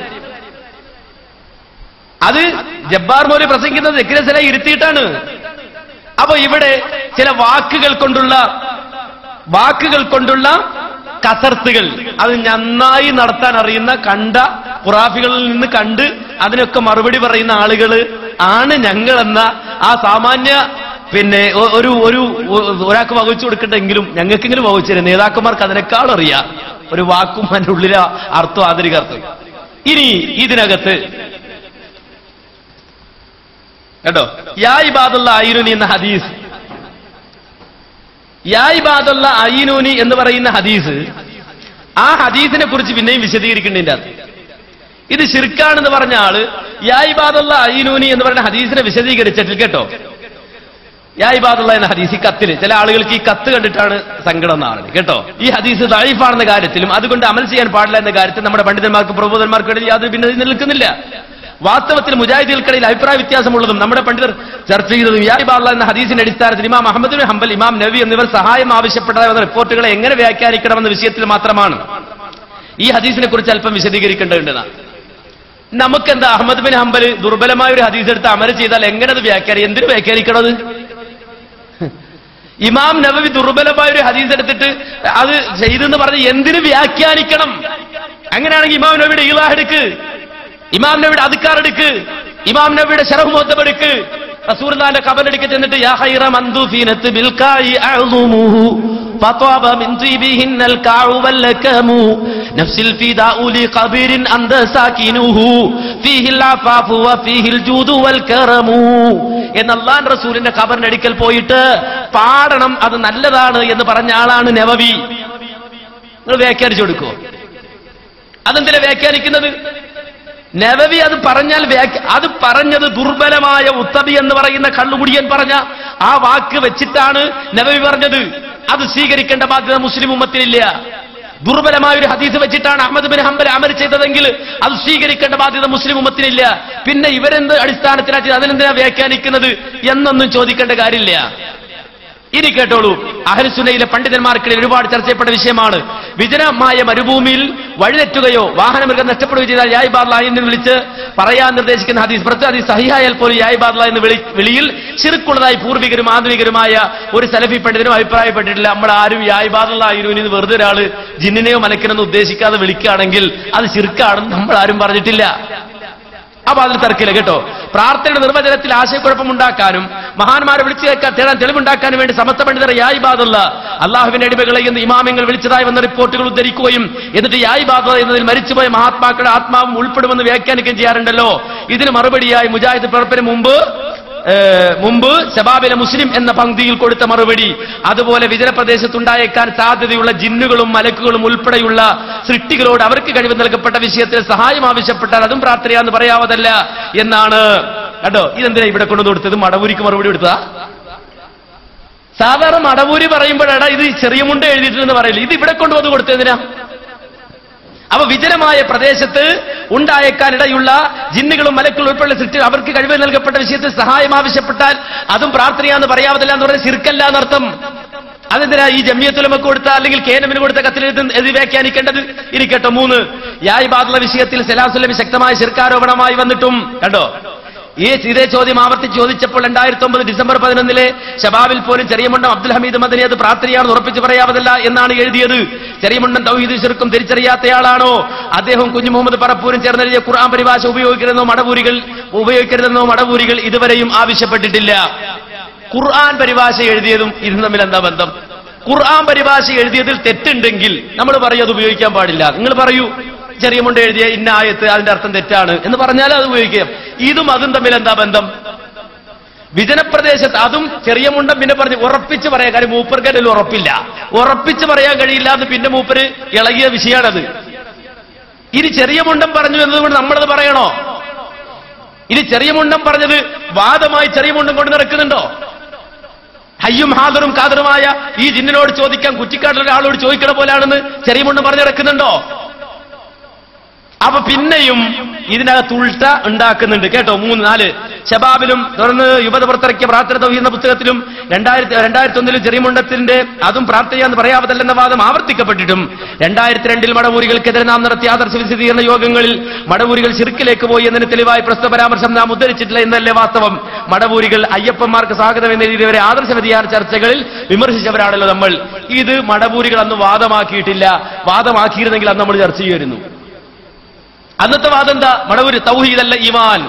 അത് ജബ്ബാർ മൗലവി പ്രസംഗിക്കുന്നത് സക്കരിയ സലാഹി ഇരുത്തിയിട്ടാണ്. അപ്പൊ ഇവിടെ ചില വാക്കുകൾ കൊണ്ടുള്ള വാക്കുകൾ കൊണ്ടുള്ള കസർത്തുകൾ അത് നന്നായി നടത്താൻ അറിയുന്ന കണ്ട ഖുറാഫികളിൽ നിന്ന് കണ്ട് അതിനൊക്കെ മറുപടി പറയുന്ന ആളുകൾ ആണ് ഞങ്ങളെന്ന ആ സാമാന്യ പിന്നെ ഒരു ഒരു ഒരാൾക്ക് വഹിച്ചു കൊടുക്കണ്ടെങ്കിലും ഞങ്ങൾക്കെങ്കിലും വഹിച്ചു. നേതാക്കന്മാർക്ക് അതിനേക്കാളും അറിയാം ഒരു വാക്കും അതിന്റെ ഉള്ളിലെ അർത്ഥം ആന്തരിക അർത്ഥം. ഇനി ഇതിനകത്ത് കേട്ടോ, യാ ഇബാദുള്ള അയ്യൂനി എന്ന ഹദീസ്, യാ ഇബാദുള്ള അയ്യൂനി എന്ന് പറയുന്ന ഹദീസ്, ആ ഹദീസിനെ കുറിച്ച് പിന്നെയും വിശദീകരിക്കേണ്ടതിന്റെ അത് ഇത് ശിർക്കാണെന്ന് പറഞ്ഞ ആള് യാ ഇബാദുള്ള അയ്യൂനി എന്ന് പറയുന്ന ഹദീസിനെ വിശദീകരിച്ചിട്ടില്ല കേട്ടോ. യാ ഇബാദുള്ള എന്ന ഹദീസ്, ഈ കത്തിന് ചില ആളുകൾക്ക് ഈ കത്ത് കണ്ടിട്ടാണ് സങ്കടം എന്നാണ് കേട്ടോ. ഈ ഹദീസ് ദഈഫാണെന്ന കാര്യത്തിലും അതുകൊണ്ട് അമൽ ചെയ്യാൻ പാടില്ല എന്ന കാര്യത്തിൽ നമ്മുടെ പണ്ഡിതന്മാർക്കും പ്രബോധന്മാർക്കിടയിൽ യാതൊരു ഭിന്നത നിൽക്കുന്നില്ല. വാസ്തവത്തിൽ മുജാഹിദീകൾക്കിടയിൽ അഭിപ്രായ വ്യത്യാസമുള്ളതും നമ്മുടെ പണ്ഡിതർ ചർച്ച ചെയ്തതും യാ ഇബാദുള്ള എന്ന ഹദീസിന്റെ അടിസ്ഥാനത്തിൽ ഇമാം അഹ്മദ് ബിൻ ഹംബൽ, ഇമാം നവവി എന്നിവർ സഹായം ആവശ്യപ്പെട്ടതായ റിപ്പോർട്ടുകളെ എങ്ങനെ വ്യാഖ്യാനിക്കണമെന്ന വിഷയത്തിൽ മാത്രമാണ്. ഈ ഹദീസിനെ കുറിച്ച് അല്പം വിശദീകരിക്കേണ്ടതുണ്ടെന്നാണ്. നമുക്കെന്താ, അഹ്മദ് ബിൻ ഹംബൽ ദുർബലമായ ഒരു ഹദീസ് എടുത്ത് അമൽ ചെയ്താൽ എങ്ങനെ അത് വ്യാഖ്യാനി എന്തിനു വ്യാഖ്യാനിക്കണത്? ഇമാം നവവി ദുർബലമായ ഒരു ഹദീസ് എടുത്തിട്ട് അത് ചെയ്തെന്ന് പറഞ്ഞ് എന്തിനു വ്യാഖ്യാനിക്കണം? അങ്ങനെയാണെങ്കിൽ ഇമാം നബിയുടെ ഇലാഹ് എടുക്ക്, ഇമാം നബിയുടെ അദ്കാർ എടുക്ക്, ഇമാം നബിയുടെ ശറഹ് മുഹദ്ദബ് എടുക്ക്, റസൂലുള്ളാഹിന്റെ ഖബറിലേക്ക് ചെന്നിട്ട് യാ ഖൈറ മൻദൂഫിനത്ത് ബിൽ കായി അഅ്ളുമുഹു ഫതവ മിൻ തീബിഹിന്നൽ കാഉ വല്ലകമു നഫ്സിൽ ഫിദാഉ ലി ഖബറിൻ അന്ത സാകിനുഹു ഫീഹിൽ അഫാഫു വഫീഹിൽ ജൂദു വൽ കറമു എന്ന് അല്ലാഹുവിന്റെ റസൂലിന്റെ ഖബറിന്റെ അടുക്കൽ പോയിട്ട് പാടണം, അത് നല്ലതാണ് എന്ന് പറഞ്ഞ ആളാണ് നവവി. നിങ്ങൾ വ്യാഖ്യാനിച്ചു കൊടുക്കുമോ? അതെന്തിനാ വ്യാഖ്യാനിക്കുന്നത്? നവവി അത് പറഞ്ഞാൽ അത് പറഞ്ഞത് ദുർബലമായ ഉത്തബി എന്ന് പറയുന്ന കള്ളുകുടിയൻ പറഞ്ഞ ആ വാക്ക് വെച്ചിട്ടാണ് നവവി പറഞ്ഞത്. അത് സ്വീകരിക്കേണ്ട ബാധ്യത മുസ്ലിം ഉമ്മത്തിനില്ല. ദുർബലമായ ഒരു ഹദീസ് വെച്ചിട്ടാണ് അഹ്മദ് ബിൻ ഹംബൽ അമൽ ചെയ്തതെങ്കിൽ അത് സ്വീകരിക്കേണ്ട ബാധ്യത മുസ്ലിം ഉമ്മത്തിനില്ല. പിന്നെ ഇവരെന്ത് അടിസ്ഥാനത്തിലാക്കി അതിനെന്തിനാ വ്യാഖ്യാനിക്കുന്നത് എന്നൊന്നും ചോദിക്കേണ്ട കാര്യമില്ല. ഇനി കേട്ടോളൂ, അഹ്ലുസുന്നയിലെ പണ്ഡിതന്മാർക്കിടയിൽ ഒരുപാട് ചർച്ച ചെയ്യപ്പെട്ട വിഷയമാണ്. വിജനമായ മരുഭൂമിയിൽ വഴിതെറ്റുകയോ വാഹനമൃഗം നഷ്ടപ്പെടുകയോ ചെയ്താൽ യാ ഇബാദല്ലാഹ് എന്ന് വിളിച്ച് പറയാൻ നിർദ്ദേശിക്കുന്ന ഹദീസ്, പ്രത്യേക ഹദീസ് സഹിഹായാൽ പോലും യാ ഇബാദല്ലാഹ് എന്ന് വിളി വിളിയിൽ ശിർക്കുള്ളതായി പൂർവികരും ആധുനികരുമായ ഒരു സലഫി പണ്ഡിതനും അഭിപ്രായപ്പെട്ടിട്ടില്ല. നമ്മൾ ആരും യാ ഇബാദല്ലാഹ് എന്ന് വെറുതെ ഒരാള് ജിന്നിനെയോ മലക്കിനെന്നോ ഉദ്ദേശിക്കാതെ വിളിക്കുകയാണെങ്കിൽ അത് ശിർക്കാണെന്ന് നമ്മൾ ആരും പറഞ്ഞിട്ടില്ല. അപ്പൊ അതിൽ തർക്കില്ല കേട്ടോ. പ്രാർത്ഥനയുടെ നിർവചനത്തിൽ ആശയക്കുഴപ്പമുണ്ടാക്കാനും മഹാന്മാരെ വിളിച്ചു കേൾക്കാൻ തേടാൻ തെളിവുണ്ടാക്കാനും വേണ്ടി സമസ്ത പണ്ഡിതർ യാ ഇബാദല്ലാഹ് അള്ളാഹുവിന്റെ അടിമകളെ എന്ന് ഇമാമിങ്ങൾ വിളിച്ചതായി വന്ന റിപ്പോർട്ടുകൾ ഉദ്ധരിക്കുകയും എന്നിട്ട് യാ ഇബാദല്ലാഹ് എന്നതിൽ മരിച്ചുപോയ മഹാത്മാക്കളുടെ ആത്മാവും ഉൾപ്പെടുമെന്ന് വ്യാഖ്യാനിക്കുകയും ചെയ്യാറുണ്ടല്ലോ. ഇതിന് മറുപടിയായി മുജാഹിദ് പ്രവർത്തനം മുമ്പ് മുമ്പ് ശബാബിലെ മുസ്ലിം എന്ന പങ്ക്തിയിൽ കൊടുത്ത മറുപടി, അതുപോലെ വിജനപ്രദേശത്തുണ്ടായേക്കാൻ സാധ്യതയുള്ള ജിന്നുകളും മലക്കുകളും ഉൾപ്പെടെയുള്ള സൃഷ്ടികളോട് അവർക്ക് കഴിവ് നൽകപ്പെട്ട വിഷയത്തിൽ സഹായം ആവശ്യപ്പെട്ടാൽ അതും പ്രാർത്ഥനയാന്ന് പറയാവതല്ല എന്നാണ് കേട്ടോ. ഇതെന്തിനാ ഇവിടെ കൊണ്ടുവന്ന് കൊടുത്തത്? മടവൂരിക്ക് മറുപടി കൊടുത്തതാ. സാധാരണ മടവൂരി പറയുമ്പോഴാണ് ഇത് ചെറിയ മുണ്ട് എഴുതിയിട്ടുണ്ടെന്ന് പറയില്ല. ഇത് ഇവിടെ കൊണ്ടുവന്ന് കൊടുത്തതിനാ. അപ്പൊ വിജനമായ പ്രദേശത്ത് ഉണ്ടായേക്കാനിടയുള്ള ജിന്നുകളും മലക്കുകളും ഉൾപ്പെടെ സൃഷ്ടി അവർക്ക് കഴിവ് നൽകപ്പെട്ട വിഷയത്തിൽ സഹായം ആവശ്യപ്പെട്ടാൽ അതും പ്രാർത്ഥനയാന്ന് പറയാവതില്ല എന്ന് പറഞ്ഞാൽ ശിർക്കല്ല എന്നർത്ഥം. അതെന്തിനാ ഈ ജമിയത്തുലമക്ക് കൊടുത്ത അല്ലെങ്കിൽ കേനമിന് കൊടുത്ത കത്തിൽ എഴുതി വ്യാഖ്യാനിക്കേണ്ടത്? ഇരിക്കട്ടോ. മൂന്ന്, യാ ഇബാദല്ലാഹ് വിഷയത്തിൽ സലാഹു അലൈഹി ശക്തമായ ശിർക്കാരോപണമായി വന്നിട്ടും കണ്ടോ. ഈ ഇതേ ചോദ്യം ആവർത്തിച്ച് ചോദിച്ചപ്പോൾ രണ്ടായിരത്തി ഒമ്പത് ഡിസംബർ പതിനൊന്നിലെ ശബാബിൽ പോലും ചെറിയമുണ്ടം അബ്ദുൽ ഹമീദ് മദനി അത് പ്രാർത്ഥനയാണെന്ന് ഉറപ്പിച്ച് പറയാവതല്ല എന്നാണ് എഴുതിയത്. ചെറിയമുണ്ടം തൗഹീദ് ശിർക്കും തിരിച്ചറിയാത്തയാളാണോ? അദ്ദേഹം കുഞ്ഞു മുഹമ്മദ് പറപ്പൂരും ചേർന്നെഴുതിയ ഖുർആൻ പരിഭാഷ ഉപയോഗിക്കരുതെന്നോ മടവൂരികൾ ഉപയോഗിക്കരുതെന്നോ മടവൂരികൾ ഇതുവരെയും ആവശ്യപ്പെട്ടിട്ടില്ല. ഖുർആൻ പരിഭാഷ എഴുതിയതും ഇതും തമ്മിൽ എന്താ ബന്ധം? ഖുർആൻ പരിഭാഷ എഴുതിയതിൽ തെറ്റുണ്ടെങ്കിൽ നമ്മൾ പറയും അത് ഉപയോഗിക്കാൻ പാടില്ല. നിങ്ങൾ പറയൂ ചെറിയ മുണ്ട് എഴുതിയ ഇന്ന ആയത്ത് അതിന്റെ അർത്ഥം തെറ്റാണ് എന്ന് പറഞ്ഞാൽ അത് ഉപയോഗിക്കാം. ഇതും അതും തമ്മിൽ എന്താ ബന്ധം? വിജനപ്രദേശത്ത് അതും ചെറിയ മുണ്ടം പിന്നെ പറഞ്ഞ് ഉറപ്പിച്ച് പറയാൻ കാര്യം മൂപ്പർക്കതിൽ ഉറപ്പില്ല, ഉറപ്പിച്ച് പറയാൻ കഴിയില്ല എന്ന് പിന്നെ മൂപ്പര് ഇളകിയ വിഷയമാണത്. ഇനി ചെറിയ മുണ്ടം പറഞ്ഞു എന്നതുകൊണ്ട് നമ്മളത് പറയണോ? ഇനി ചെറിയ മുണ്ടം പറഞ്ഞത് വാദമായി ചെറിയ മുണ്ടം കൊണ്ട് നടക്കുന്നുണ്ടോ? ഹയ്യും ഹാദറും കാദറുമായ ഈ ജിന്നിനോട് ചോദിക്കാൻ കുറ്റിക്കാട്ടിലെ ഒരാളോട് ചോദിക്കണ പോലാണെന്ന് ചെറിയ മുണ്ടം പറഞ്ഞു നടക്കുന്നുണ്ടോ? അപ്പൊ പിന്നെയും ഇതിനകത്ത് ഉൾട്ട ഉണ്ടാക്കുന്നുണ്ട് കേട്ടോ. മൂന്ന് നാല് ശബാബിലും തുടർന്ന് യുവത പുറത്തിറക്കിയ പ്രാർത്ഥന തൗഹീദ് എന്ന പുസ്തകത്തിലും രണ്ടായിരത്തി രണ്ടായിരത്തി ഒന്നിലും ചെറിയമുണ്ടത്തിന്റെ അതും പ്രാർത്ഥനയാന്ന് പറയാവതല്ലെന്ന വാദം ആവർത്തിക്കപ്പെട്ടിട്ടും രണ്ടായിരത്തി രണ്ടിൽ മടവൂരികൾക്കെതിരെ നാം നടത്തിയ ആദർശ വിശദീകരണ യോഗങ്ങളിൽ മടവൂരികൾ ശിർക്കിലേക്ക് പോയി എന്നതിന് തെളിവായി പ്രസ്തുത പരാമർശം നാം ഉദ്ധരിച്ചിട്ടില്ല എന്നല്ലേ വാസ്തവം. മടവൂരികൾ അയ്യപ്പന്മാർക്ക് സ്വാഗതം എന്ന രീതിവരെ ആദർശ വ്യതിയാന ചർച്ചകളിൽ വിമർശിച്ചവരാണല്ലോ നമ്മൾ. ഇത് മടവൂരികൾ അന്ന് വാദമാക്കിയിട്ടില്ല. വാദമാക്കിയിരുന്നെങ്കിൽ അന്ന് നമ്മൾ ചർച്ച ചെയ്യുമായിരുന്നു. അന്നത്തെ വാദം എന്താ? മടവൂര് തൗഹീദല്ല ഈമാൻ,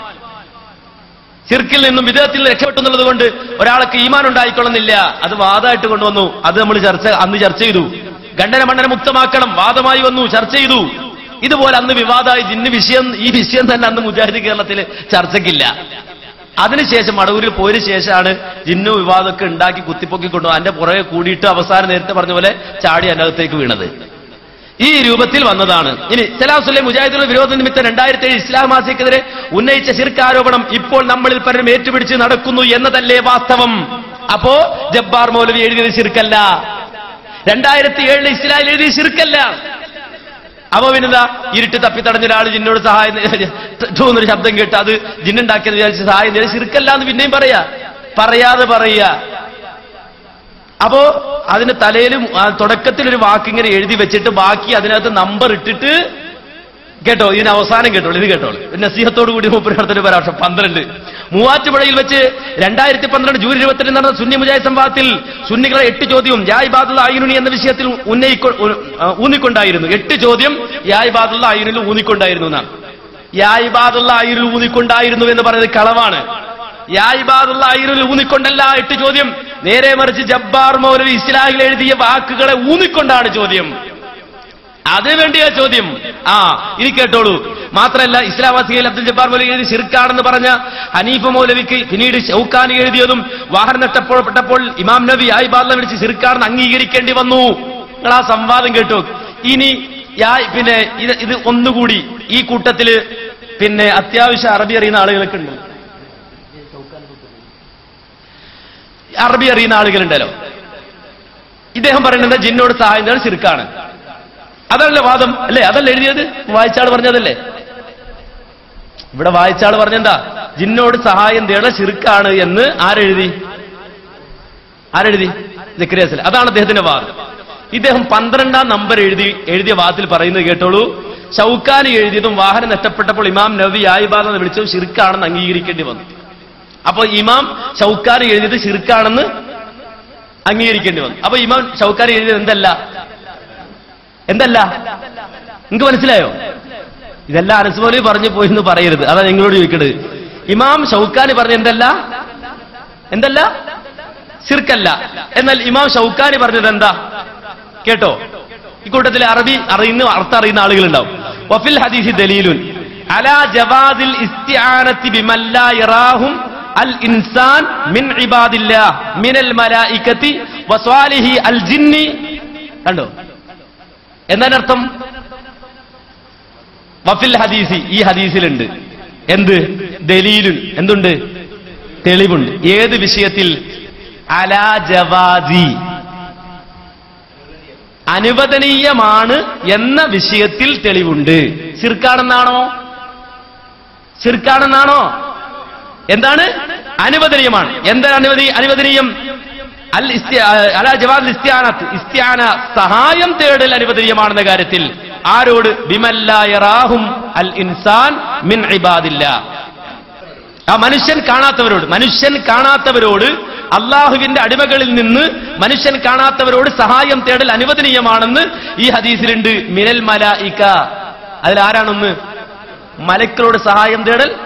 ശിർക്കിൽ നിന്നും വിദേഹത്തിൽ രക്ഷപ്പെട്ടു എന്നുള്ളത് കൊണ്ട് ഒരാൾക്ക് ഈമാൻ ഉണ്ടായിക്കൊള്ളുന്നില്ല. അത് വാദമായിട്ട് കൊണ്ടുവന്നു. അത് നമ്മൾ ചർച്ച അന്ന് ചർച്ച ചെയ്തു. ഖണ്ഡന മണ്ഡന മുക്തമാക്കണം വാദമായി വന്നു, ചർച്ച ചെയ്തു. ഇതുപോലെ അന്ന് വിവാദമായി ജിന്ന് വിഷയം ഈ വിഷയം തന്നെ അന്ന് മുജാഹിദ് കേരളത്തിൽ ചർച്ചയ്ക്കില്ല. അതിനുശേഷം മടവൂരിൽ പോയതിനു ശേഷമാണ് ജിന്നു വിവാദമൊക്കെ ഉണ്ടാക്കി കുത്തിപ്പൊക്കി കൊണ്ടുപോകും. അതിന്റെ പുറകെ കൂടിയിട്ട് അവസാനം നേരത്തെ പറഞ്ഞ പോലെ ചാടി അതിനകത്തേക്ക് വീണത് ഈ രൂപത്തിൽ വന്നതാണ്. ഇനി സലാഹുൽ മുജാഹിദുകളുടെ വിരോധ നിമിത്തം രണ്ടായിരത്തി ഏഴ് ഇസ്ലാം മാസിക്കെതിരെ ഉന്നയിച്ച ശിർക്കാരോപണം ഇപ്പോൾ നമ്മളിൽ പലരും ഏറ്റുപിടിച്ച് നടക്കുന്നു എന്നതല്ലേ വാസ്തവം. അപ്പോ ജബ്ബാർ മൗലവി എഴുതിയത് ശിർക്കല്ല, രണ്ടായിരത്തി ഏഴിൽ ഇസ്ലാമിൽ എഴുതിയ ശിർക്കല്ല. അപ്പൊ പിന്നെന്താ? ഇരുട്ട് തപ്പിത്തടഞ്ഞ ഒരാൾ ജിന്നോട് സഹായം എന്നൊരു ശബ്ദം കേട്ട് അത് ജിന്നുണ്ടാക്കിയെന്ന് വിചാരിച്ച് സഹായം ചെയ്ത് ശിർക്കല്ല എന്ന് പിന്നെയും പറയാ, പറയാതെ പറയുക. അപ്പോ അതിന് തലയിലും തുടക്കത്തിൽ ഒരു വാക്കിങ്ങനെ എഴുതി വെച്ചിട്ട് ബാക്കി അതിനകത്ത് നമ്പർ ഇട്ടിട്ട് കേട്ടോ. ഇതിന് അവസാനം കേട്ടോളൂ, ഇത് കേട്ടോളൂ. നസീഹത്തോടു കൂടി മൂപ്പരുടെ പരാമർശം പന്ത്രണ്ട് മൂവാറ്റുപുഴയിൽ വെച്ച് രണ്ടായിരത്തി പന്ത്രണ്ട് ജൂൺ ഇരുപത്തിരണ്ട് നടന്ന സുന്നി മുജാഹിദ് സംവാദത്തിൽ സുന്നികളെ എട്ട് ചോദ്യം യാ ഇബാദല്ലാഹ് അയ്നുനി എന്ന വിഷയത്തിൽ ഉന്നയിക്കൊ ഊന്നിക്കൊണ്ടായിരുന്നു. എട്ട് ചോദ്യം യാ ഇബാദല്ലാഹ് അയ്നുനിൽ ഊന്നിക്കൊണ്ടായിരുന്നു എന്നാണ്. യാ ഇബാദല്ലാഹ് അയ്നുനിൽ ഊന്നിക്കൊണ്ടായിരുന്നു എന്ന് പറയുന്നത് കളവാണ്. യാ ഇബാദല്ലാഹ് അയ്നുനിൽ ഊന്നിക്കൊണ്ടല്ല എട്ട് ചോദ്യം. നേരെ മറിച്ച് ജബ്ബാർ മൗലവി ഇസ്ലാഹിൽ എഴുതിയ വാക്കുകളെ ഊന്നിക്കൊണ്ടാണ് ചോദ്യം. അതിനുവേണ്ടിയാ ചോദ്യം. ആ ഇനി കേട്ടോളൂ. മാത്രമല്ല ഇസ്ലാമാസികയിൽ അബ്ദുൽ ജബ്ബാർ മൗലവി എഴുതി ശിർക്കാണെന്ന് പറഞ്ഞ ഹനീഫ മൗലവിക്ക് പിന്നീട് ഷൗക്കാനി എഴുതിയതും വാഹനം നഷ്ടപ്പെട്ടപ്പോൾ ഇമാം നബി യാ ഇബാദല്ലാഹ് വിളിച്ച് ശിർക്കാണെന്ന് അംഗീകരിക്കേണ്ടി വന്നു. നിങ്ങൾ ആ സംവാദം കേട്ടു. ഇനി യാ പിന്നെ ഇത് ഇത് ഒന്നുകൂടി ഈ കൂട്ടത്തില് പിന്നെ അത്യാവശ്യം അറബി അറിയുന്ന ആളുകളൊക്കെ ഉണ്ട്. അറബി അറിയുന്ന ആളുകളുണ്ടല്ലോ. ഇദ്ദേഹം പറയുന്നത് ജിന്നോട് സഹായം തേടൽ ശിർക്കാണ്. അതല്ലേ വാദം അല്ലേ? അതല്ല എഴുതിയത്, വായിച്ചാൾ പറഞ്ഞതല്ലേ? ഇവിടെ വായിച്ചാൾ പറഞ്ഞെന്താ? ജിന്നോട് സഹായം തേടൽ ശിർക്കാണ് എന്ന് ആരെഴുതി? ആരെഴുതി? സക്കരിയ സലാഹി. അതാണ് അദ്ദേഹത്തിന്റെ വാദം. ഇദ്ദേഹം പന്ത്രണ്ടാം നമ്പർ എഴുതി എഴുതിയ വാദത്തിൽ പറയുന്നത് കേട്ടോളൂ. ഷൗക്കാനി എഴുതിയതും വാഹനം നഷ്ടപ്പെട്ടപ്പോൾ ഇമാം നവവി ആയിബാദ് എന്ന് വിളിച്ചതും ശിർക്കാണെന്ന് അംഗീകരിക്കേണ്ടി വന്നു. അപ്പൊ ഇമാം ഷൗക്കാനി എഴുതിയത് ശിർക്കാണെന്ന് അംഗീകരിക്കേണ്ടി വന്നു. അപ്പൊ ഇമാം ഷൗക്കാനി എഴുതിയത് എന്തല്ല എന്തല്ല നിങ്ങൾക്ക് മനസ്സിലായോ? ഇതെല്ലാം അനസ് മൗലവി പറഞ്ഞു പോയി എന്ന് പറയരുത്. അതാ നിങ്ങളോട് ചോദിക്കരുത്. ഇമാം ഷൗക്കാനി പറഞ്ഞ എന്തല്ല എന്തല്ല ശിർക്കല്ല. എന്നാൽ ഇമാം ഷൗക്കാനി പറഞ്ഞത് എന്താ കേട്ടോ? ഇക്കൂട്ടത്തിൽ അറബി അറിയുന്ന അർത്ഥം അറിയുന്ന ആളുകളുണ്ടാവും. വഫിൽ ഹദീസി ദലീലുൻ അലാ ജവാദിൽ ഇസ്തിആനത്തി ബിമല്ലാ യറാഹും അൽ ഇൻസാൻ മിൻ ഇബാദില്ലാഹ് മിനൽ മലായികതി വസ്വാലിഹി അൽ ജിന്നി. കണ്ടോ എന്താണ് അർത്ഥം? വഫിൽ ഹദീസി, ഈ ഹദീസിലുണ്ട് എന്ത്? ദലീലുൻ, എന്തുണ്ട്? തെളിവുണ്ട്. ഏത് വിഷയത്തിൽ? അലാ ജവാദി, അനുവദനീയമാണ് എന്ന വിഷയത്തിൽ തെളിവുണ്ട്. ശിർക്കാണെന്നാണോ? ശിർക്കാണെന്നാണോ? എന്താണ്? അനുവദനീയമാണ്. എന്താണ് അനുവദി അനുവദനീയം? അൽ അലാ ജവാദ് ഇസ്തിആനത്ത്, ഇസ്തിആന സഹായം തേടൽ അനുവദനീയമാണെന്ന കാര്യത്തിൽ. ആരോട്? ബിമല്ലാ യറാഹും അൽ ഇൻസാൻ മിൻ ഇബാദില്ലാഹ്, ആ മനുഷ്യൻ കാണാത്തവരോട്. മനുഷ്യൻ കാണാത്തവരോട്, അള്ളാഹുവിന്റെ അടിമകളിൽ നിന്ന് മനുഷ്യൻ കാണാത്തവരോട് സഹായം തേടൽ അനുവദനീയമാണെന്ന് ഈ ഹദീസിലുണ്ട്. മിനൽ മലായിക, അതിൽ ആരാണൊന്ന്? മലക്കളോട് സഹായം തേടൽ